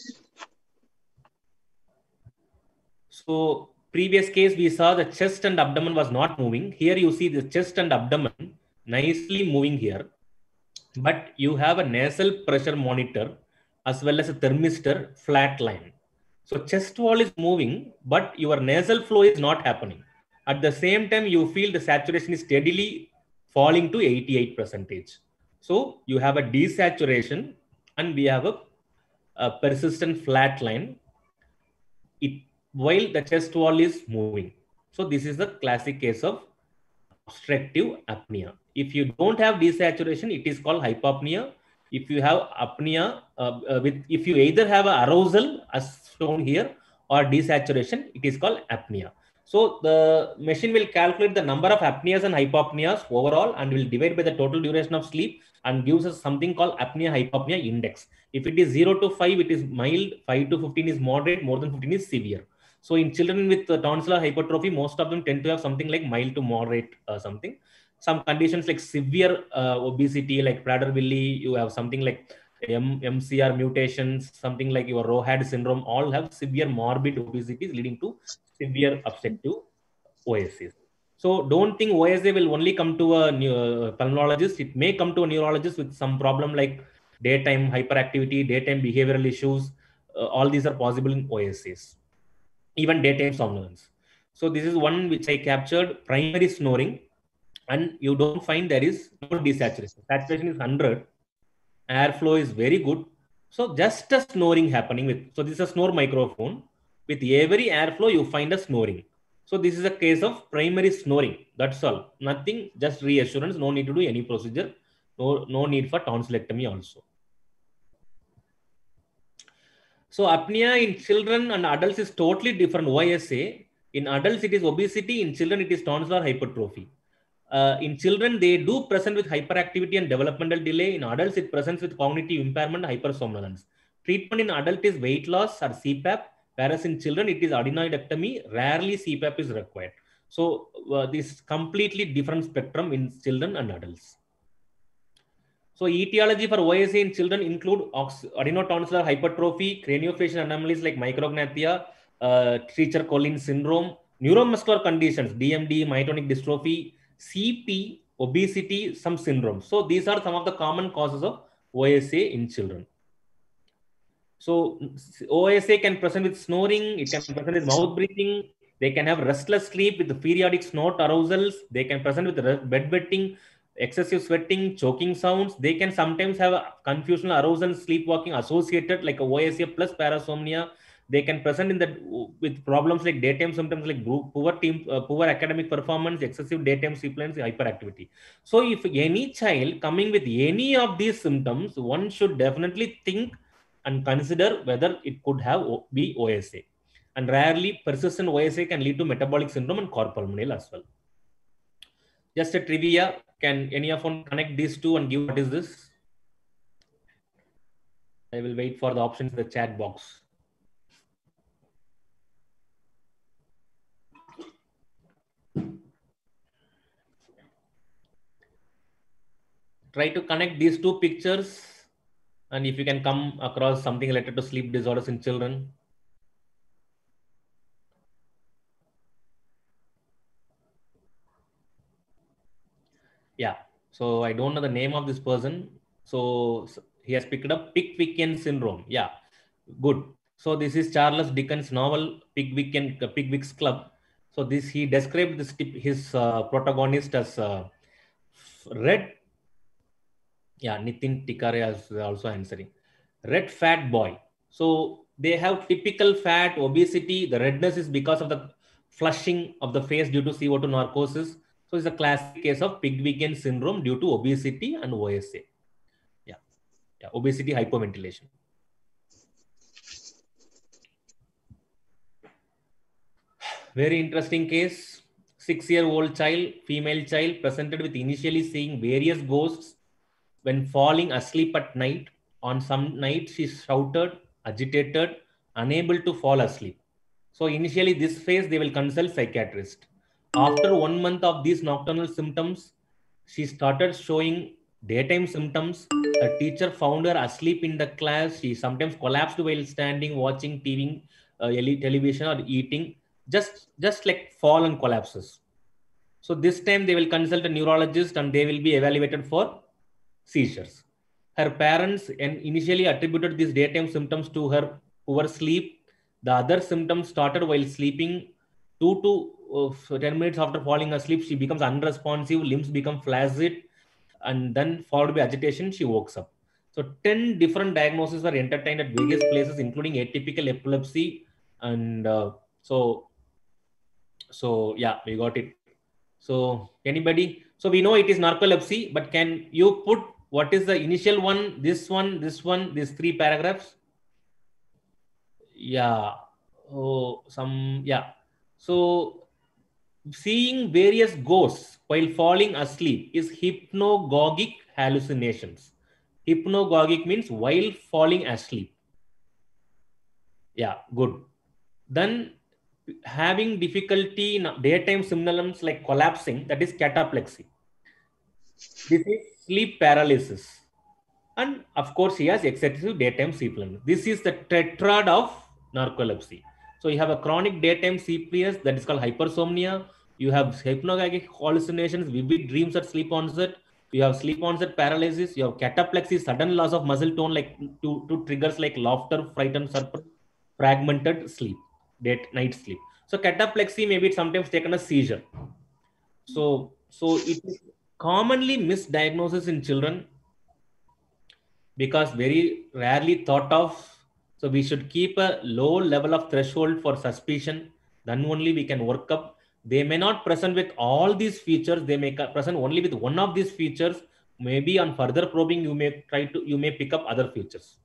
So previous case, we saw the chest and abdomen was not moving. Here you see the chest and abdomen nicely moving here. But you have a nasal pressure monitor as well as a thermistor flat line. So chest wall is moving, but your nasal flow is not happening. At the same time, you feel the saturation is steadily falling to eighty-eight percent. So you have a desaturation and we have a, a persistent flat line it, while the chest wall is moving. So this is the classic case of obstructive apnea. If you don't have desaturation, it is called hypopnea. If you have apnea, uh, uh, with if you either have a arousal as shown here or desaturation, it is called apnea. So the machine will calculate the number of apneas and hypopneas overall and will divide by the total duration of sleep and gives us something called apnea hypopnea index. If it is zero to five, it is mild, five to fifteen is moderate, more than fifteen is severe. So in children with uh, tonsillar hypertrophy, most of them tend to have something like mild to moderate uh, something. Some conditions like severe uh, obesity, like Prader-Willi, you have something like M MCR mutations, something like your Rohad syndrome, all have severe morbid obesity leading to severe obstructive O S As. So don't think O S A will only come to a uh, pulmonologist. It may come to a neurologist with some problem like daytime hyperactivity, daytime behavioral issues. Uh, all these are possible in O S As. Even daytime somnolence. So this is one which I captured, primary snoring, and you don't find there is no desaturation. Saturation is one hundred, airflow is very good. So just a snoring happening with, so this is a snore microphone. With every airflow, you find a snoring. So this is a case of primary snoring. That's all. Nothing, just reassurance. No need to do any procedure. No, no need for tonsillectomy also. So apnea in children and adults is totally different. O S A. In adults, it is obesity. In children, it is tonsillar hypertrophy. Uh, in children, they do present with hyperactivity and developmental delay. In adults, it presents with cognitive impairment, hypersomnolence. Treatment in adult is weight loss or C PAP, whereas in children, it is adenoidectomy. Rarely C PAP is required. So uh, this completely different spectrum in children and adults. So etiology for O S A in children include adenotonsillar hypertrophy, craniofacial anomalies like micrognathia, uh, Treacher-Collins syndrome, neuromuscular conditions, D M D, myotonic dystrophy, C P, obesity, some syndromes. So these are some of the common causes of O S A in children. So O S A can present with snoring, it can present with mouth breathing, they can have restless sleep with the periodic snort arousals, they can present with bedwetting, excessive sweating, choking sounds. They can sometimes have a confusional arousal, sleepwalking associated like a O S A plus parasomnia. They can present in that with problems like daytime symptoms like poor team, uh, poor academic performance, excessive daytime sleepiness, hyperactivity. So if any child coming with any of these symptoms, one should definitely think and consider whether it could have be O S A. And rarely persistent O S A can lead to metabolic syndrome and cor-pulmonale as well. Just a trivia, can any of one connect these two and give what is this? I will wait for the options in the chat box. Try to connect these two pictures, and if you can come across something related to sleep disorders in children. Yeah. So I don't know the name of this person. So he has picked up Pickwickian syndrome. Yeah, good. So this is Charles Dickens' novel Pickwickian Pickwick's Club. So this he described this his uh, protagonist as uh, red. Yeah, Nitin Tikare is also answering. Red fat boy. So they have typical fat, obesity. The redness is because of the flushing of the face due to C O two narcosis. So it's a classic case of Pickwickian syndrome due to obesity and O S A. Yeah, yeah, obesity, hypoventilation. Very interesting case. Six-year-old child, female child, presented with initially seeing various ghosts when falling asleep at night. On some nights, she shouted, agitated, unable to fall asleep. So initially, this phase, they will consult psychiatrist. After one month of these nocturnal symptoms, she started showing daytime symptoms. Her teacher found her asleep in the class. She sometimes collapsed while standing, watching T V, uh, television, or eating. Just, just like fall and collapses. So this time they will consult a neurologist and they will be evaluated for seizures. Her parents initially attributed these daytime symptoms to her poor sleep. The other symptoms started while sleeping. Two to uh, ten minutes after falling asleep, she becomes unresponsive, limbs become flaccid, and then followed by agitation, she wakes up. So ten different diagnoses were entertained at various places, including atypical epilepsy. And uh, so, so yeah, we got it. So anybody, so we know it is narcolepsy, but can you put what is the initial one, this one, this one, these three paragraphs? Yeah. Oh, some, yeah. So seeing various ghosts while falling asleep is hypnagogic hallucinations. Hypnagogic means while falling asleep. Yeah, good. Then having difficulty in daytime somnolence like collapsing, that is cataplexy. This is sleep paralysis. And of course, he has excessive daytime sleepiness. This is the tetrad of narcolepsy. So you have a chronic daytime sleepiness that is called hypersomnia. You have hypnagogic hallucinations, vivid dreams at sleep onset. You have sleep onset paralysis. You have cataplexy, sudden loss of muscle tone, like two, two triggers like laughter, fright, and surprise, fragmented sleep, day, night sleep. So cataplexy may be sometimes taken as seizure. So, so it is commonly misdiagnosis in children because very rarely thought of. So we should keep a low level of threshold for suspicion. Then only we can work up. They may not present with all these features. They may present only with one of these features. Maybe on further probing, you may try to you may pick up other features.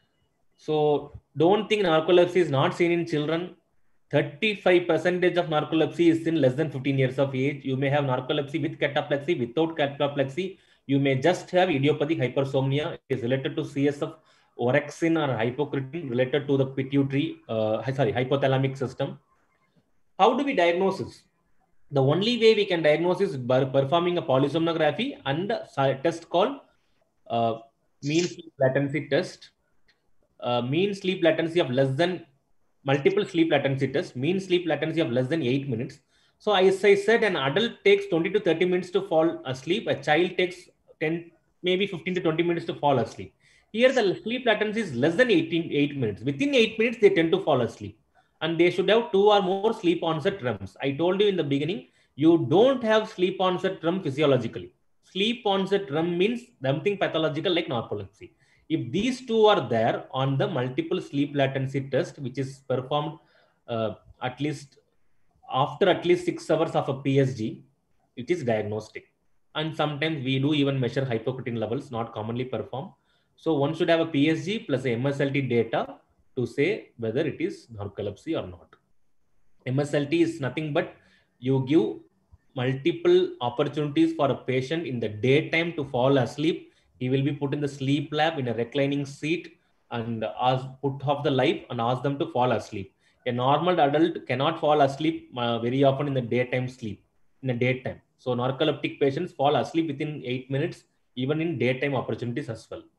So don't think narcolepsy is not seen in children. thirty-five percent of narcolepsy is in less than fifteen years of age. You may have narcolepsy with cataplexy, without cataplexy. You may just have idiopathic hypersomnia. It is related to C S F, orexin, or hypocretin, related to the pituitary, uh, sorry, hypothalamic system. How do we diagnose this? The only way we can diagnose is by performing a polysomnography and a test called uh, mean sleep latency test. Uh, mean sleep latency of less than multiple sleep latency test, mean sleep latency of less than eight minutes. So as I said, an adult takes twenty to thirty minutes to fall asleep. A child takes ten, maybe fifteen to twenty minutes to fall asleep. Here the sleep latency is less than eighteen, eight minutes. Within eight minutes, they tend to fall asleep. And they should have two or more sleep onset R E Ms. I told you in the beginning, you don't have sleep onset R E M physiologically. Sleep onset R E M means something pathological like narcolepsy. If these two are there on the multiple sleep latency test, which is performed uh, at least after at least six hours of a P S G, it is diagnostic. And sometimes we do even measure hypocretin levels, not commonly performed. So one should have a P S G plus a M S L T data to say whether it is narcolepsy or not. M S L T is nothing but you give multiple opportunities for a patient in the daytime to fall asleep. He will be put in the sleep lab in a reclining seat and ask, put off the light and ask them to fall asleep. A normal adult cannot fall asleep uh, very often in the daytime sleep, in the daytime. So narcoleptic patients fall asleep within eight minutes, even in daytime opportunities as well.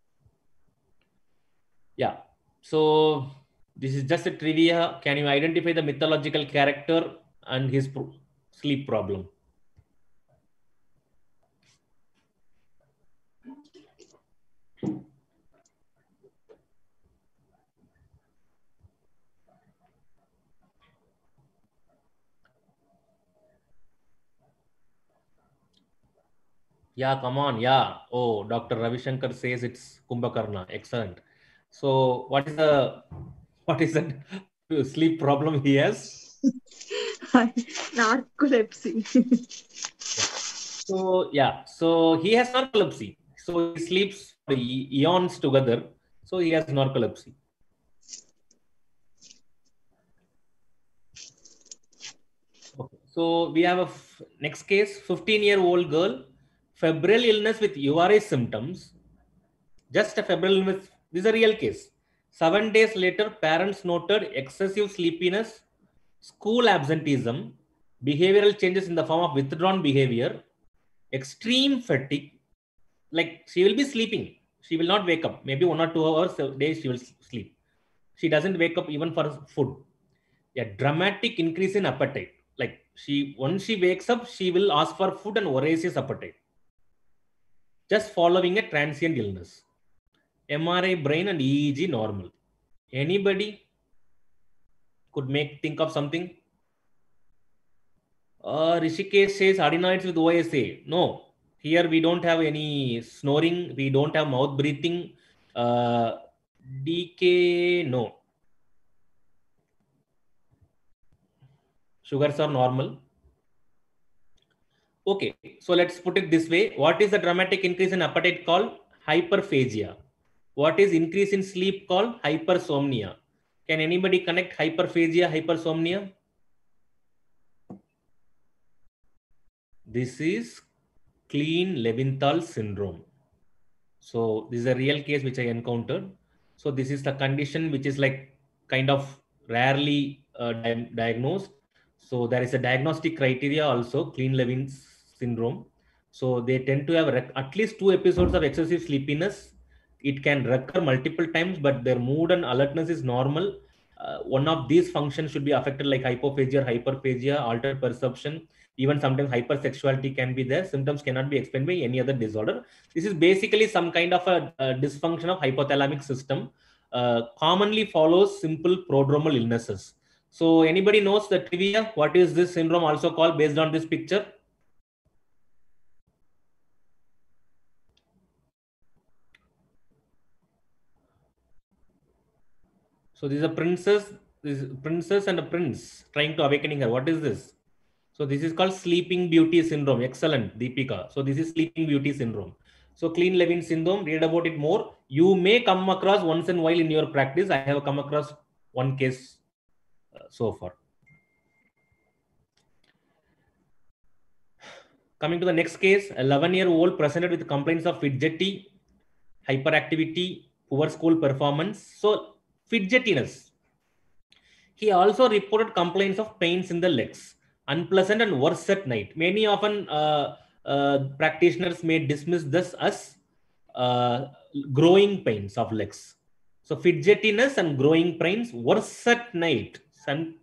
Yeah. So this is just a trivia. Can you identify the mythological character and his pro sleep problem? Yeah, come on. Yeah. Oh, Doctor Ravi Shankar says it's Kumbhakarna. Excellent. So, what is the what is the sleep problem he has? Narcolepsy. Yeah. So, yeah. So he has narcolepsy. So he sleeps for e- eons together. So he has narcolepsy. Okay. So we have a f- next case: fifteen-year-old girl, febrile illness with U R A symptoms. Just a febrile illness. This is a real case. Seven days later, parents noted excessive sleepiness, school absenteeism, behavioral changes in the form of withdrawn behavior, extreme fatigue. Like she will be sleeping. She will not wake up. Maybe one or two hours a day she will sleep. She doesn't wake up even for food. A dramatic increase in appetite. Like she once she wakes up, she will ask for food and voracious appetite. Just following a transient illness. M R I brain and E E G normal. Anybody could make think of something? Uh, Rishikesh says adenoids with O S A. No, here we don't have any snoring. We don't have mouth breathing. Uh, D K, no. Sugars are normal. Okay, so let's put it this way. What is the dramatic increase in appetite called? Hyperphagia. What is increase in sleep called? Hypersomnia. Can anybody connect hyperphagia, hypersomnia? This is Kleene-Leventhal syndrome. So this is a real case which I encountered. So this is the condition which is like kind of rarely uh, di- diagnosed. So there is a diagnostic criteria also, Kleene-Levin syndrome. So they tend to have rec- at least two episodes of excessive sleepiness. It can recur multiple times, but their mood and alertness is normal. Uh, one of these functions should be affected, like hypophagia, hyperphagia, altered perception. Even sometimes hypersexuality can be there. Symptoms cannot be explained by any other disorder. This is basically some kind of a, a dysfunction of hypothalamic system. Uh, commonly follows simple prodromal illnesses. So anybody knows the trivia? What is this syndrome also called based on this picture? So this is a princess, this is princess and a prince trying to awakening her. What is this? So this is called Sleeping Beauty syndrome. Excellent, Deepika. So this is Sleeping Beauty syndrome. So Kleene-Levin syndrome, read about it more. You may come across once in a while in your practice. I have come across one case uh, so far. Coming to the next case, eleven-year-old presented with complaints of fidgety, hyperactivity, poor school performance. So fidgetiness. He also reported complaints of pains in the legs, unpleasant and worse at night. Many often uh, uh, practitioners may dismiss this as uh, growing pains of legs. So fidgetiness and growing pains worse at night. Some,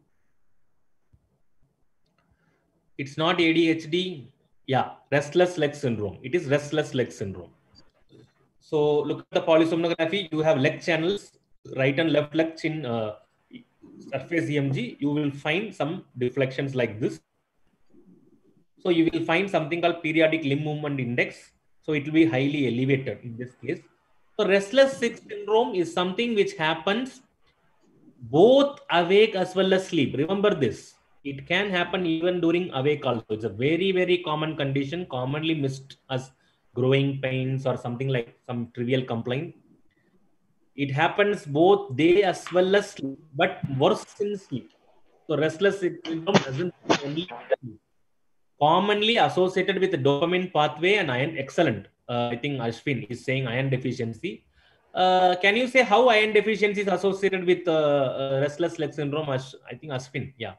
it's not A D H D. Yeah, restless leg syndrome. It is restless leg syndrome. So look at the polysomnography. You have leg channels, right and left leg chin uh, surface E M G. You will find some deflections like this. So you will find something called periodic limb movement index. So it will be highly elevated in this case. So restless leg syndrome is something which happens both awake as well as sleep. Remember this. It can happen even during awake also. It's a very, very common condition, commonly missed as growing pains or something like some trivial complaint. It happens both day as well as sleep, but worse in sleep. So restless syndrome doesn't only sleep. Commonly associated with the dopamine pathway and iron. Excellent. Uh, I think Ashwin is saying iron deficiency. Uh, can you say how iron deficiency is associated with uh, uh, restless leg syndrome? Ash, I think Ashwin. Yeah.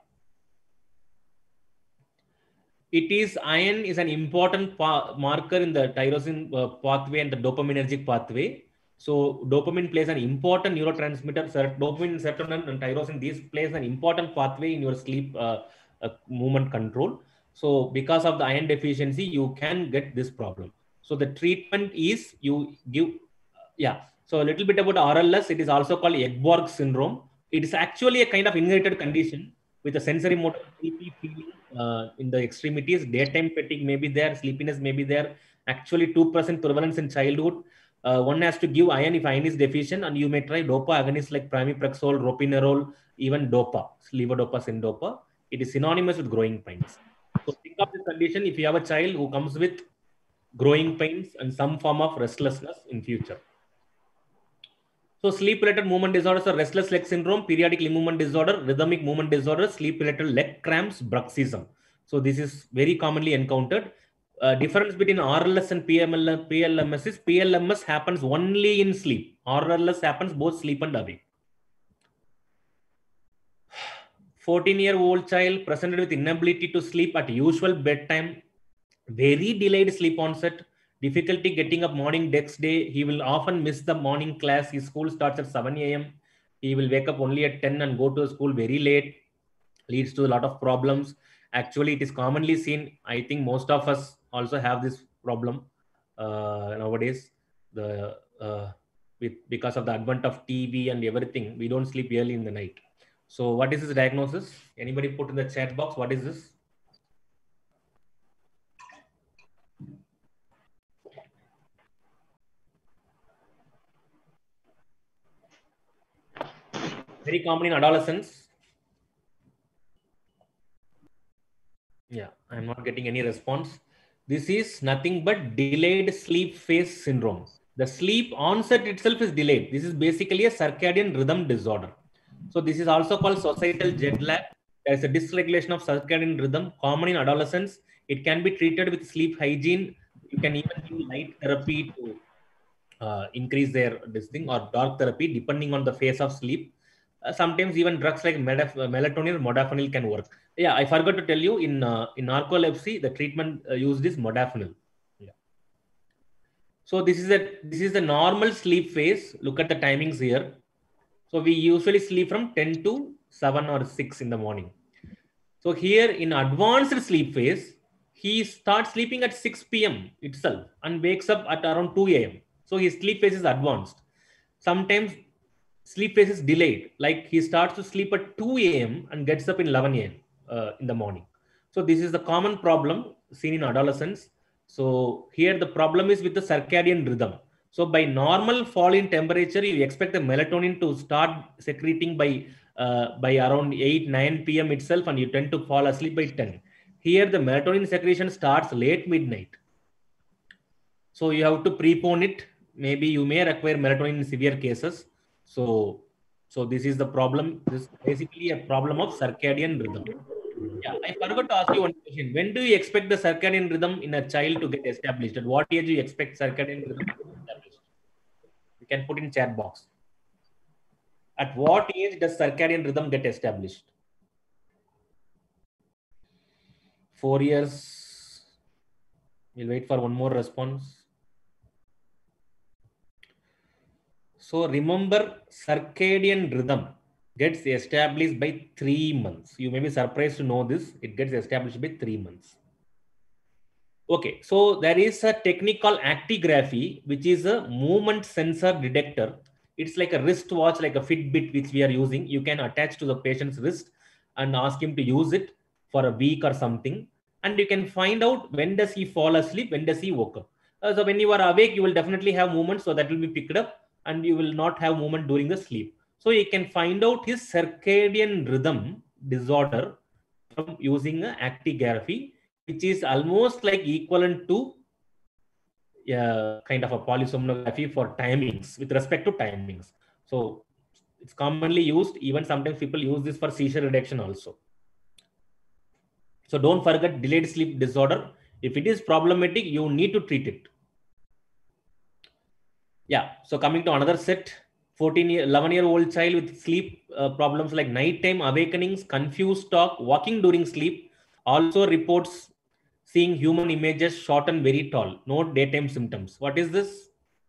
It is iron is an important marker in the tyrosine uh, pathway and the dopaminergic pathway. So dopamine plays an important neurotransmitter. Dopamine, serotonin, and tyrosine, these plays an important pathway in your sleep uh, uh, movement control. So because of the iron deficiency, you can get this problem. So the treatment is you give, yeah. So a little bit about R L S. It is also called Egborg syndrome. It is actually a kind of inherited condition with a sensory motor sleepy feeling uh, in the extremities. Daytime fatigue may be there, sleepiness may be there, Actually, two percent prevalence in childhood. Uh, one has to give iron if iron is deficient, and you may try dopa agonists like pramiprazole, ropinirole, even dopa, levodopa, syndopa. It is synonymous with growing pains. So think of this condition if you have a child who comes with growing pains and some form of restlessness in future. So sleep-related movement disorders are restless leg syndrome, periodic limb movement disorder, rhythmic movement disorder, sleep-related leg cramps, bruxism. So this is very commonly encountered. Uh, difference between R L S and P M L, P L M S is P L M S happens only in sleep. R L S happens both sleep and awake. fourteen-year-old child presented with inability to sleep at usual bedtime, very delayed sleep onset, difficulty getting up morning next day. He will often miss the morning class. His school starts at seven A M He will wake up only at ten and go to school very late. Leads to a lot of problems. Actually, it is commonly seen. I think most of us also have this problem uh, nowadays. The uh, with because of the advent of T V and everything, we don't sleep early in the night. So, what is this diagnosis? Anybody put in the chat box? What is this? Very common in adolescents. Yeah, I'm not getting any response. This is nothing but delayed sleep phase syndrome. The sleep onset itself is delayed. This is basically a circadian rhythm disorder. So this is also called societal jet lag. There is a dysregulation of circadian rhythm common in adolescents. It can be treated with sleep hygiene. You can even use light therapy to uh, increase their this thing, or dark therapy depending on the phase of sleep. Uh, sometimes even drugs like melatonin or modafinil can work. Yeah, I forgot to tell you, in uh, in narcolepsy, the treatment uh, used is modafinil. Yeah. So this is a this is the normal sleep phase. Look at the timings here. So we usually sleep from ten to seven or six in the morning. So here in advanced sleep phase, he starts sleeping at six P M itself and wakes up at around two A M So his sleep phase is advanced. Sometimes sleep phase is delayed. Like he starts to sleep at two A M and gets up in eleven A M uh, in the morning. So this is the common problem seen in adolescents. So here the problem is with the circadian rhythm. So by normal fall in temperature, you expect the melatonin to start secreting by uh, by around eight, nine P M itself, and you tend to fall asleep by ten. Here the melatonin secretion starts late midnight. So you have to prepone it. Maybe you may require melatonin in severe cases. So, so this is the problem. This is basically a problem of circadian rhythm. Yeah, I forgot to ask you one question. When do you expect the circadian rhythm in a child to get established? At what age do you expect circadian rhythm to get established? You can put in chat box. At what age does circadian rhythm get established? Four years. We'll wait for one more response. So remember, circadian rhythm gets established by three months. You may be surprised to know this. It gets established by three months. Okay, so there is a technique called actigraphy, which is a movement sensor detector. It's like a wristwatch, like a Fitbit, which we are using. You can attach to the patient's wrist and ask him to use it for a week or something. And you can find out when does he fall asleep, when does he wake up. Uh, so when you are awake, you will definitely have movement. So that will be picked up, and you will not have movement during the sleep. So you can find out his circadian rhythm disorder from using an actigraphy, which is almost like equivalent to uh, kind of a polysomnography for timings with respect to timings. So it's commonly used. Even sometimes people use this for seizure reduction also. So don't forget delayed sleep disorder. If it is problematic, you need to treat it. Yeah. So coming to another set, fourteen year, eleven year old child with sleep uh, problems like nighttime awakenings, confused talk, walking during sleep, also reports seeing human images short and very tall, no daytime symptoms. What is this?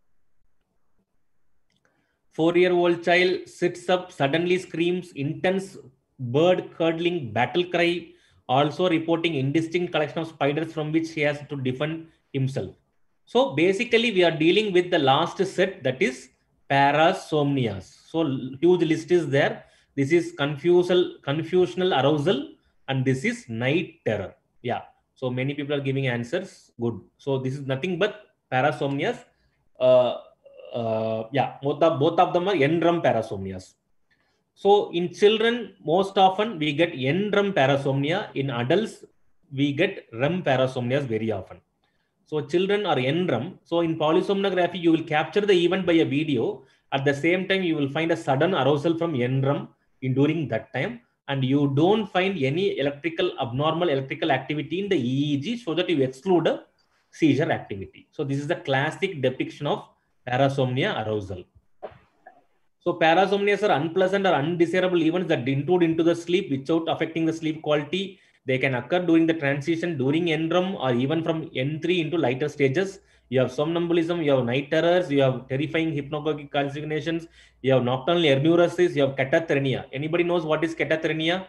Four-year-old child sits up, suddenly screams, intense bird curdling battle cry, also reporting indistinct collection of spiders from which he has to defend himself. So basically, we are dealing with the last set, that is parasomnias. So huge list is there. This is confusional, confusional arousal, and this is night terror. Yeah. So many people are giving answers. Good. So this is nothing but parasomnias. Uh, uh, yeah, both of, both of them are N-REM parasomnias. So in children, most often we get N-REM parasomnia. In adults, we get REM parasomnias very often. So children are N-REM. So in polysomnography, you will capture the event by a video. At the same time, you will find a sudden arousal from N-REM in during that time. And you don't find any electrical, abnormal electrical activity in the E E G, so that you exclude a seizure activity. So this is the classic depiction of parasomnia arousal. So parasomnias are unpleasant or undesirable events that intrude into the sleep without affecting the sleep quality. They can occur during the transition, during N-REM, or even from N three into lighter stages. You have somnambulism, you have night terrors, you have terrifying hypnagogic hallucinations, you have nocturnal enuresis, you have catathrenia. Anybody knows what is catathrenia?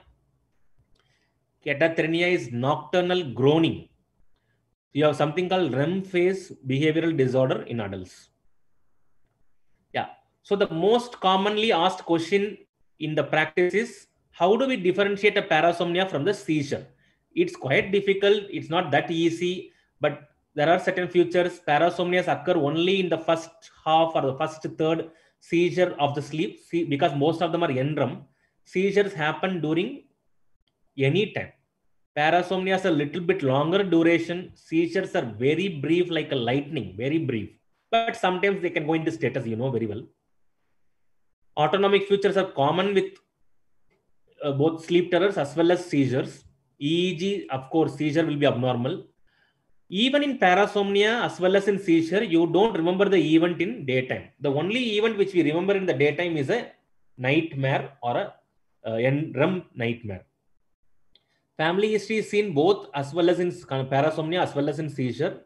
Catathrenia is nocturnal groaning. You have something called REM phase behavioral disorder in adults. Yeah. So the most commonly asked question in the practice is, how do we differentiate a parasomnia from the seizure? It's quite difficult. It's not that easy, but there are certain features. Parasomnias occur only in the first half or the first third seizure of the sleep, because most of them are N-REM. Seizures happen during any time. Parasomnia is a little bit longer duration. Seizures are very brief, like a lightning, very brief. But sometimes they can go into status, you know very well. Autonomic features are common with uh, both sleep terrors as well as seizures. E E G, of course, seizure will be abnormal. Even in parasomnia as well as in seizure, you don't remember the event in daytime. The only event which we remember in the daytime is a nightmare or a uh, N REM nightmare. Family history is seen both as well as in parasomnia as well as in seizure.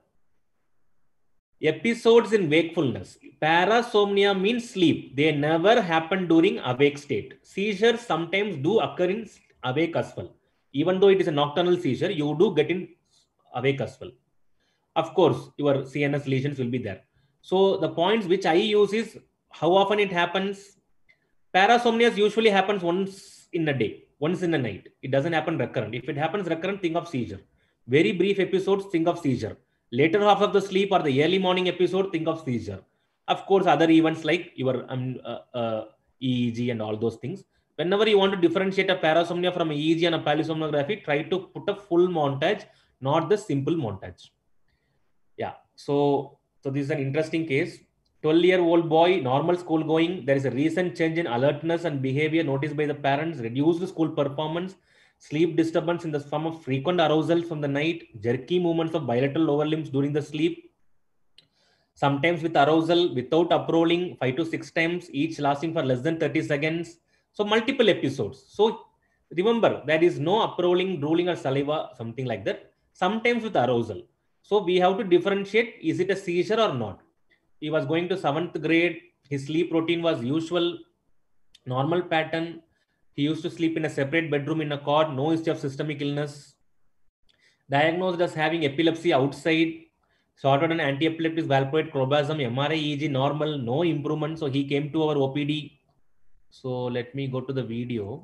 Episodes in wakefulness. Parasomnia means sleep. They never happen during awake state. Seizures sometimes do occur in awake as well. Even though it is a nocturnal seizure, you do get in awake as well. Of course, your C N S lesions will be there. So the points which I use is how often it happens. Parasomnia usually happens once in a day, once in a night. It doesn't happen recurrent. If it happens recurrent, think of seizure. Very brief episodes, think of seizure. Later half of the sleep or the early morning episode, think of seizure. Of course, other events like your um, uh, uh, E E G and all those things. Whenever you want to differentiate a parasomnia from E E G and a polysomnography, try to put a full montage, not the simple montage. Yeah, so, so this is an interesting case. twelve-year-old boy, normal school going. There is a recent change in alertness and behavior noticed by the parents, reduced school performance, sleep disturbance in the form of frequent arousal from the night, jerky movements of bilateral lower limbs during the sleep, sometimes with arousal without uprolling, five to six times, each lasting for less than thirty seconds. So multiple episodes. So remember, there is no uprolling, drooling or saliva, something like that. Sometimes with arousal. So we have to differentiate, is it a seizure or not? He was going to seventh grade. His sleep routine was usual, normal pattern. He used to sleep in a separate bedroom in a cot, no history of systemic illness. Diagnosed as having epilepsy outside, sorted an anti-epileptic valproate, clobazam, M R I, E E G normal, no improvement. So he came to our O P D. So let me go to the video.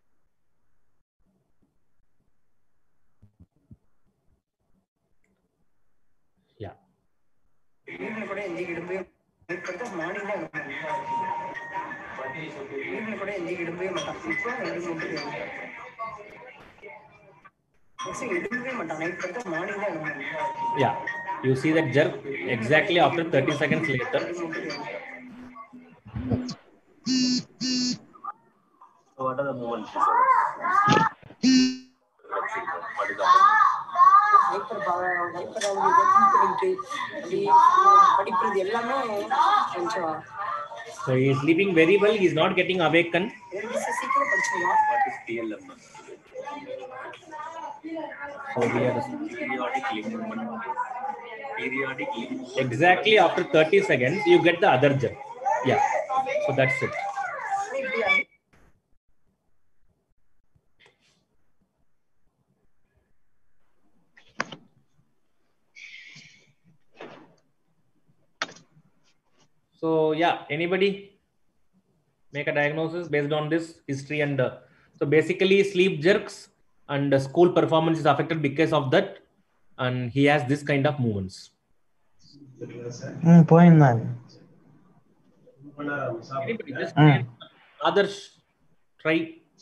Yeah. Yeah, you see that jerk exactly after thirty seconds later. So what are the movements? So he is sleeping very well. He is not getting awakened. What is P L M? So we are periodically movement. Periodically. Exactly after thirty seconds, you get the other jerk. Yeah. So that's it. So yeah, anybody make a diagnosis based on this history and uh, so basically sleep jerks and uh, school performance is affected because of that and he has this kind of movements. Mm, పోయిందా Anybody just Mm. others try.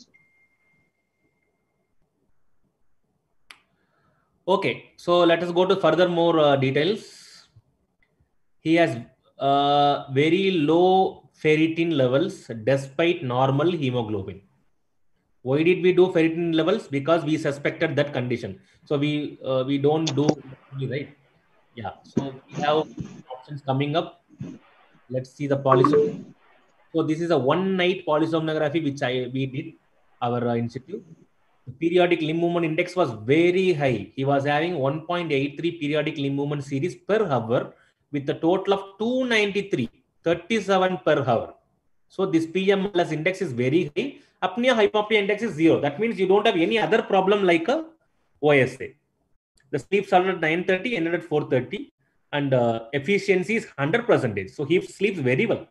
Okay, so let us go to further more uh, details. He has uh, very low ferritin levels despite normal hemoglobin. Why did we do ferritin levels? Because we suspected that condition. So we uh, we don't do right. Yeah. So we have options coming up. Let's see the polysome. So this is a one night polysomnography which I we did our uh, institute. The periodic limb movement index was very high. He was having one point eight three periodic limb movement series per hour with a total of two ninety-three, thirty-seven per hour. So this P M L S index is very high. Apnea hypopnea index is zero. That means you don't have any other problem like a O S A. The sleep started at nine thirty, ended at four thirty, and uh, efficiency is one hundred percent. So he sleeps very well.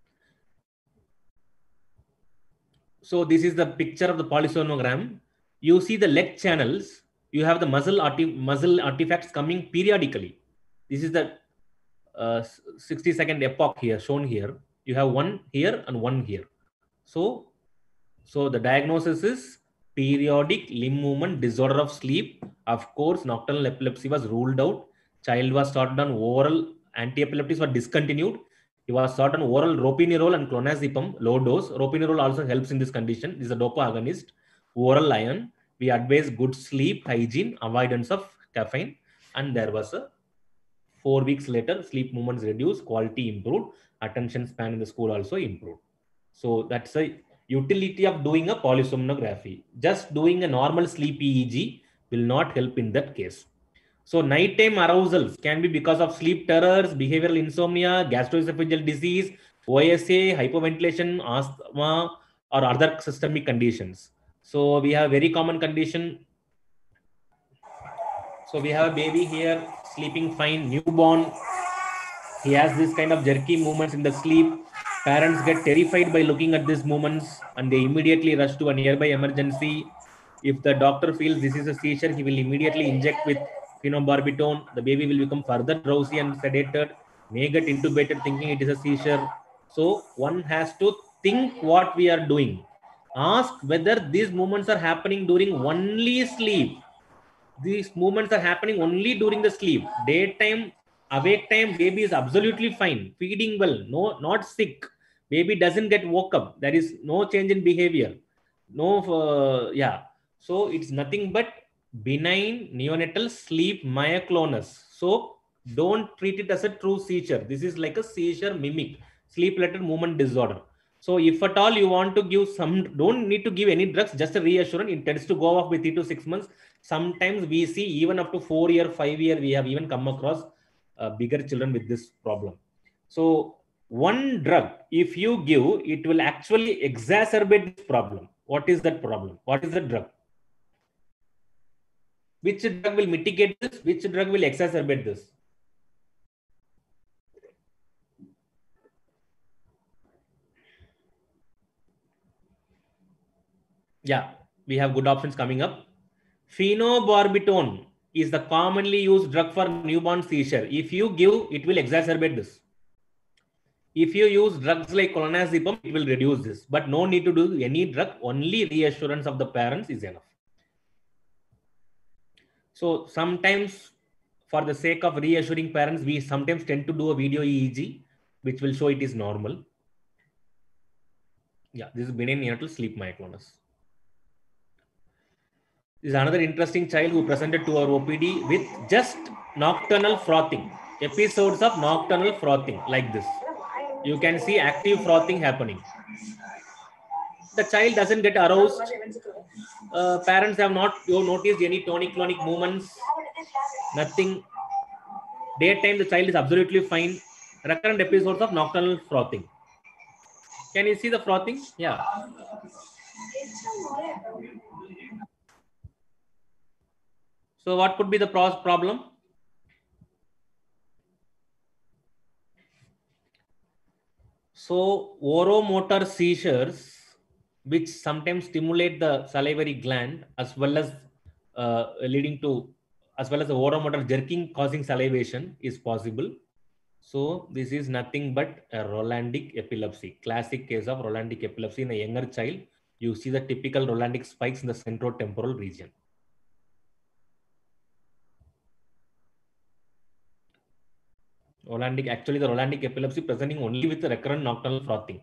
So this is the picture of the polysomnogram. You see the leg channels. You have the muscle arti muscle artifacts coming periodically. This is the uh, sixty second epoch here shown here. You have one here and one here. So, so the diagnosis is periodic limb movement disorder of sleep. Of course, nocturnal epilepsy was ruled out. Child was started on oral anti-epileptics were discontinued. He was started on oral ropinirole and clonazepam, low dose. Ropinirole also helps in this condition. This is a dopa agonist. Oral iron. We advise good sleep, hygiene, avoidance of caffeine. And there was a four weeks later, sleep movements reduced, quality improved, attention span in the school also improved. So that's a utility of doing a polysomnography. Just doing a normal sleep E E G will not help in that case. So nighttime arousals can be because of sleep terrors, behavioral insomnia, gastroesophageal disease, O S A, hypoventilation, asthma, or other systemic conditions. So we have very common condition. So we have a baby here sleeping fine, newborn. He has this kind of jerky movements in the sleep. Parents get terrified by looking at these movements and they immediately rush to a nearby emergency. If the doctor feels this is a seizure, he will immediately inject with phenobarbital. The baby will become further drowsy and sedated, may get intubated thinking it is a seizure. So one has to think what we are doing. Ask whether these movements are happening during only sleep. These movements are happening only during the sleep. Daytime, awake time, baby is absolutely fine, feeding well, no, not sick. Baby doesn't get woke up. There is no change in behavior. No, uh, yeah. So it's nothing but benign neonatal sleep myoclonus. So don't treat it as a true seizure. This is like a seizure mimic, sleep-related movement disorder. So if at all you want to give some, don't need to give any drugs, just a reassurance. It tends to go off with three to six months. Sometimes we see even up to four year, five year, we have even come across uh, bigger children with this problem. So one drug, if you give, it will actually exacerbate this problem. What is that problem? What is the drug? Which drug will mitigate this? Which drug will exacerbate this? Yeah, we have good options coming up. Phenobarbital is the commonly used drug for newborn seizure. If you give, it will exacerbate this. If you use drugs like clonazepam, it will reduce this. But no need to do any drug. Only reassurance of the parents is enough. So sometimes, for the sake of reassuring parents, we sometimes tend to do a video E E G, which will show it is normal. Yeah, this is benign neonatal sleep myoclonus. This is another interesting child who presented to our O P D with just nocturnal frothing, episodes of nocturnal frothing like this. You can see active frothing happening. The child doesn't get aroused. Uh, parents have not noticed any tonic-clonic movements. Nothing. Daytime, the child is absolutely fine. Recurrent episodes of nocturnal frothing. Can you see the frothing? Yeah. So what could be the problem? So oromotor seizures, which sometimes stimulate the salivary gland as well as uh, leading to as well as the odometer jerking causing salivation is possible. So this is nothing but a Rolandic epilepsy, classic case of Rolandic epilepsy in a younger child. You see the typical Rolandic spikes in the centrotemporal region. Rolandic, actually the Rolandic epilepsy presenting only with recurrent nocturnal frothing.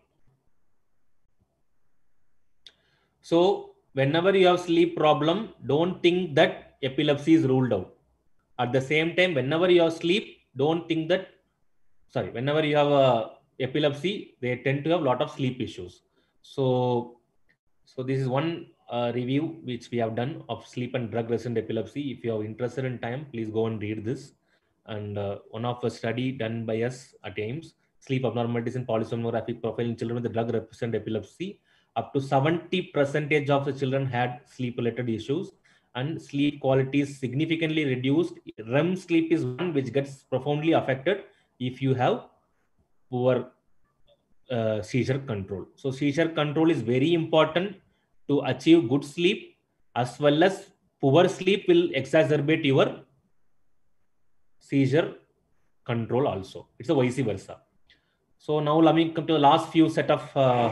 So whenever you have sleep problem, don't think that epilepsy is ruled out. At the same time, whenever you have sleep, don't think that, sorry, whenever you have a epilepsy, they tend to have a lot of sleep issues. So, so this is one uh, review which we have done of sleep and drug resistant epilepsy. If you are interested in time, please go and read this. And uh, one of a study done by us at AIIMS, sleep abnormalities in polysomnographic profile in children with the drug resistant epilepsy. Up to seventy percent of the children had sleep related issues, and sleep quality is significantly reduced. R E M sleep is one which gets profoundly affected if you have poor uh, seizure control. So seizure control is very important to achieve good sleep, as well as poor sleep will exacerbate your seizure control also. It's a vice versa. So now let me come to the last few set of uh,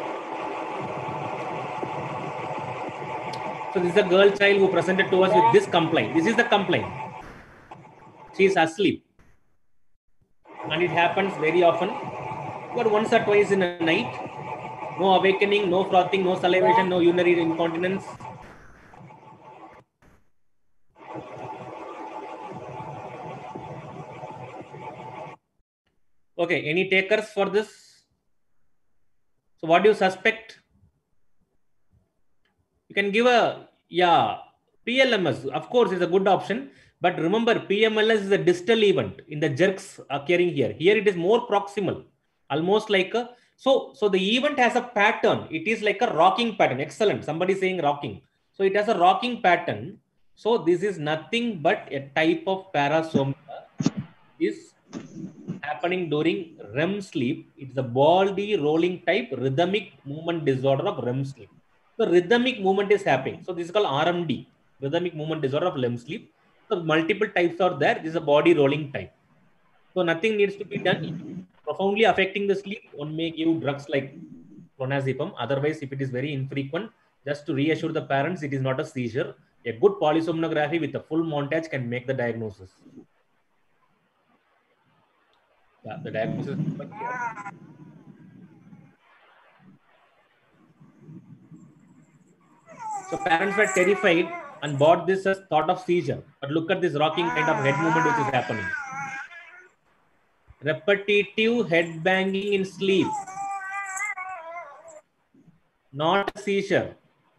so this is a girl child who presented to us with this complaint. This is the complaint. She is asleep and it happens very often, but once or twice in a night. No awakening, no frothing, no salivation, no urinary incontinence. Okay, any takers for this? So what do you suspect? You can give a, yeah, P L M S, of course, is a good option. But remember, P M L S is a distal event in the jerks occurring here. Here it is more proximal, almost like a, so, so the event has a pattern. It is like a rocking pattern. Excellent. Somebody saying rocking. So it has a rocking pattern. So this is nothing but a type of parasomnia is happening during R E M sleep. It's a body rolling type rhythmic movement disorder of R E M sleep. So rhythmic movement is happening. So this is called R M D, rhythmic movement disorder of R E M sleep. So multiple types are there. This is a body rolling type. So nothing needs to be done. Profoundly affecting the sleep, one may give drugs like clonazepam. Otherwise, if it is very infrequent, just to reassure the parents, it is not a seizure. A good polysomnography with a full montage can make the diagnosis. Yeah, the diagnosis. So parents were terrified and bought this as thought of seizure. But look at this rocking kind of head movement which is happening. Repetitive head banging in sleep. Not a seizure.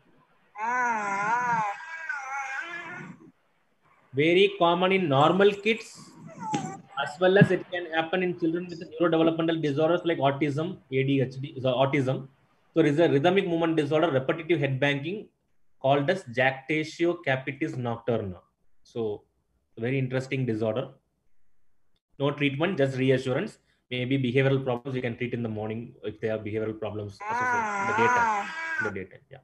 Very common in normal kids, as well as it can happen in children with neurodevelopmental disorders like autism, A D H D, so autism. So there is a rhythmic movement disorder, repetitive head banging, called as jactatio capitis nocturna. So very interesting disorder. No treatment, just reassurance. Maybe behavioral problems you can treat in the morning if they have behavioral problems associated in the daytime. In the daytime, yeah.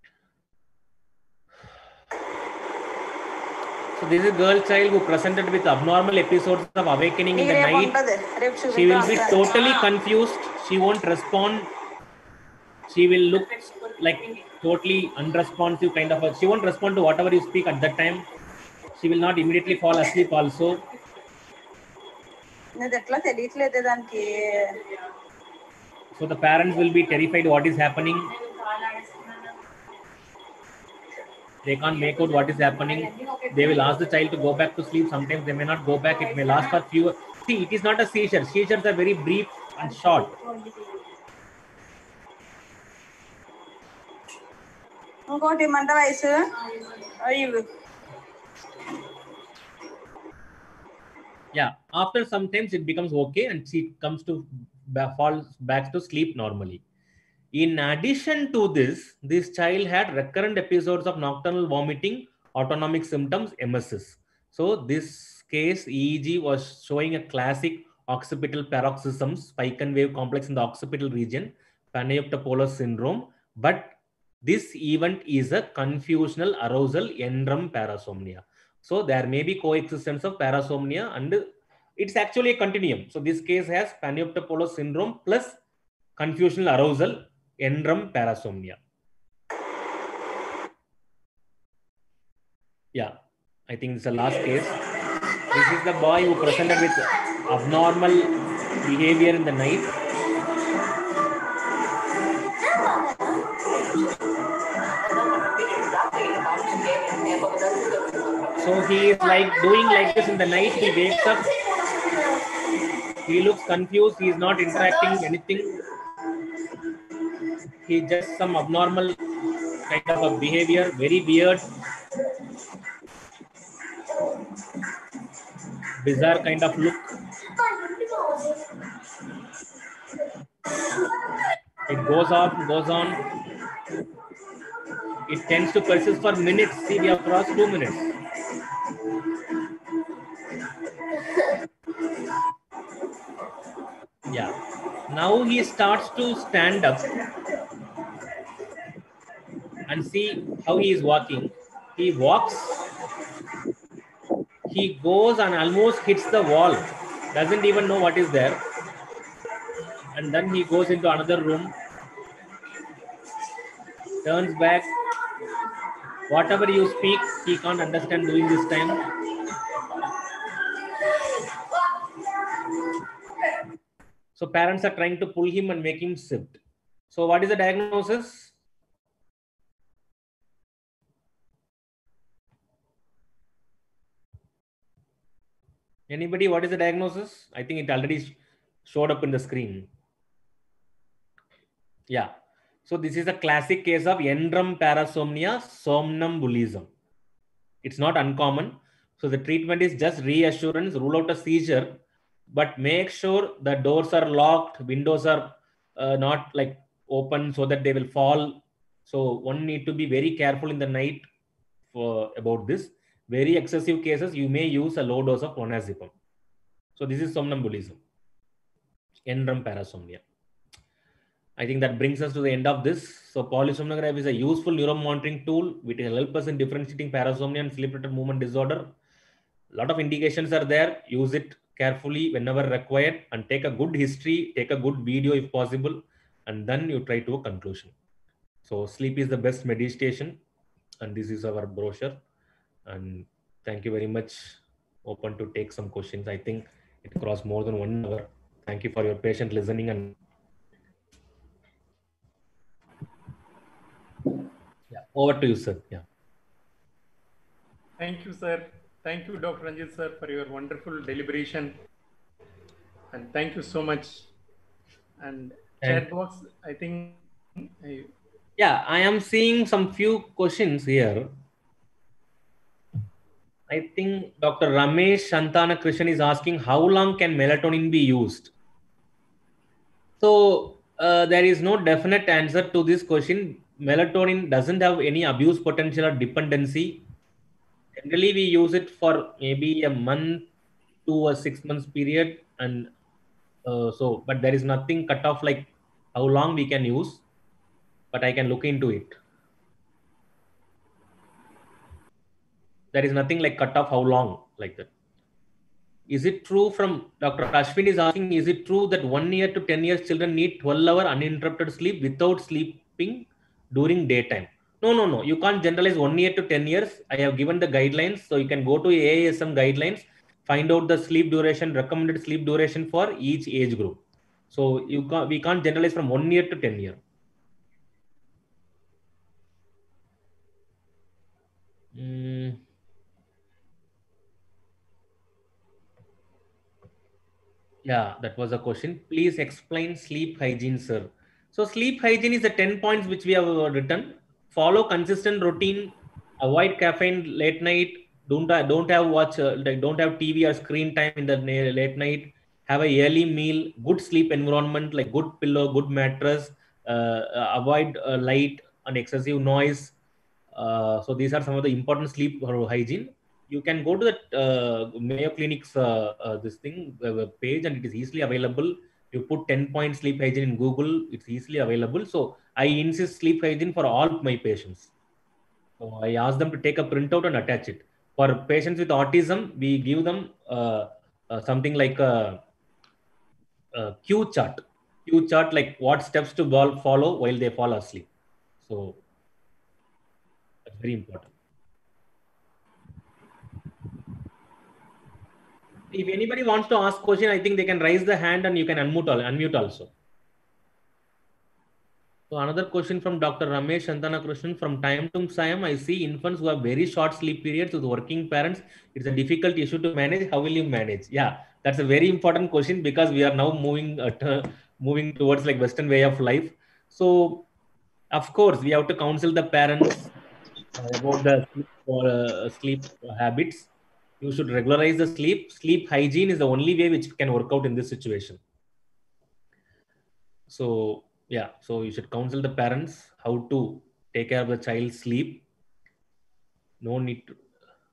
So this is a girl child who presented with abnormal episodes of awakening in the night. She will be totally confused. She won't respond. She will look like totally unresponsive kind of a, she won't respond to whatever you speak at that time. She will not immediately fall asleep also. So the parents will be terrified what is happening. They can't make out what is happening. They will ask the child to go back to sleep. Sometimes they may not go back. It may last for few. See, it is not a seizure. Seizures are very brief and short. Yeah, after sometimes it becomes okay and she comes to falls back to sleep normally. In addition to this, this child had recurrent episodes of nocturnal vomiting, autonomic symptoms, emesis. So this case, E E G was showing a classic occipital paroxysm, spike and wave complex in the occipital region, Panayoptopolos syndrome. But this event is a confusional arousal N R E M parasomnia. So there may be coexistence of parasomnia, and it's actually a continuum. So this case has Pandioptopoulos syndrome plus confusional arousal, N R E M parasomnia. Yeah, I think it's the last case. This is the boy who presented with abnormal behavior in the night. So he is like doing like this in the night. He wakes up. He looks confused. He is not interacting anything. He just some abnormal kind of a behavior, very weird, bizarre kind of look. It goes on, goes on. It tends to persist for minutes. See, we have crossed two minutes. Yeah. Now he starts to stand up and see how he is walking. He walks. He goes and almost hits the wall. Doesn't even know what is there. And then he goes into another room. Turns back. Whatever you speak, he can't understand doing this time. So parents are trying to pull him and make him sit. So what is the diagnosis? Anybody, what is the diagnosis? I think it already showed up in the screen. Yeah. So this is a classic case of N R E M parasomnia, somnambulism. It's not uncommon. So the treatment is just reassurance, rule out a seizure, but make sure the doors are locked, windows are uh, not like open so that they will fall. So one need to be very careful in the night for about this. Very excessive cases, you may use a low dose of clonazepam. So this is somnambulism, N R E M parasomnia. I think that brings us to the end of this. So polysomnography is a useful neuromonitoring tool which will help us in differentiating parasomnia and sleep-related movement disorder. A lot of indications are there. Use it carefully whenever required and take a good history, take a good video if possible, and then you try to a conclusion. So sleep is the best meditation, and this is our brochure. And thank you very much. Open to take some questions. I think it crossed more than one hour. Thank you for your patient listening. And yeah, over to you, sir. Yeah. Thank you, sir. Thank you, Doctor Ranjit, sir, for your wonderful deliberation. And thank you so much. And chat box, I think. I... Yeah, I am seeing some few questions here. I think Doctor Ramesh Shantana Krishnan is asking, how long can melatonin be used? So uh, there is no definite answer to this question. Melatonin doesn't have any abuse potential or dependency. Generally, we use it for maybe a month to a six months period. And uh, so, but there is nothing cut off like how long we can use, but I can look into it. There is nothing like cut off how long like that. Is it true from Doctor Ashwin is asking, is it true that one year to ten years children need twelve hour uninterrupted sleep without sleeping during daytime? No, no, no. You can't generalize one year to ten years. I have given the guidelines. So you can go to A A S M guidelines, find out the sleep duration, recommended sleep duration for each age group. So you can't, we can't generalize from one year to ten year. Mm. Yeah, that was a question. Please explain sleep hygiene, sir. So sleep hygiene is the ten points which we have written. Follow consistent routine. Avoid caffeine late night. Don't don't have watch uh, like don't have T V or screen time in the late night. Have a early meal. Good sleep environment like good pillow, good mattress. Uh, avoid uh, light and excessive noise. Uh, so these are some of the important sleep hygiene. You can go to the uh, Mayo Clinic's uh, uh, this thing uh, page, and it is easily available. You put ten point sleep hygiene in Google, it's easily available. So I insist sleep hygiene for all my patients. So I ask them to take a printout and attach it. For patients with autism, we give them uh, uh, something like a, a cue chart. Cue chart, like what steps to follow while they fall asleep. So that's very important. If anybody wants to ask question, I think they can raise the hand and you can unmute, unmute also. So another question from Doctor Ramesh Shantana Krishnan. From time to time, I see infants who have very short sleep periods with working parents. It's a difficult issue to manage. How will you manage? Yeah, that's a very important question because we are now moving uh, to, moving towards like Western way of life. So of course, we have to counsel the parents about the sleep, uh, sleep habits. You should regularize the sleep. Sleep hygiene is the only way which can work out in this situation. So yeah, so you should counsel the parents how to take care of the child's sleep. No need to.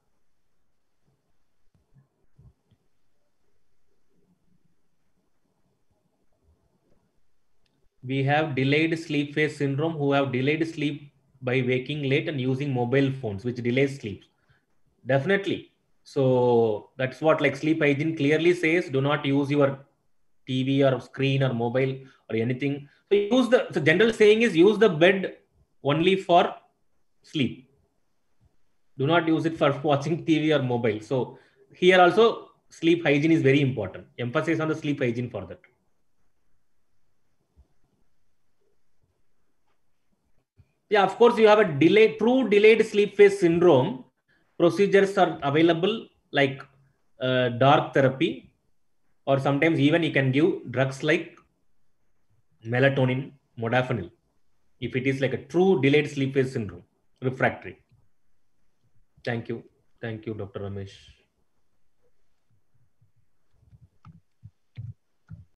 We have delayed sleep phase syndrome who have delayed sleep by waking late and using mobile phones, which delays sleep. Definitely. So that's what like sleep hygiene clearly says, do not use your T V or screen or mobile or anything. So use the, the general saying is use the bed only for sleep. Do not use it for watching T V or mobile. So here also sleep hygiene is very important. Emphasis on the sleep hygiene for that. Yeah, of course, you have a delay, true delayed sleep phase syndrome. Procedures are available like uh, dark therapy, or sometimes even you can give drugs like melatonin, modafinil, if it is like a true delayed sleep phase syndrome, refractory. Thank you. Thank you, Doctor Ramesh.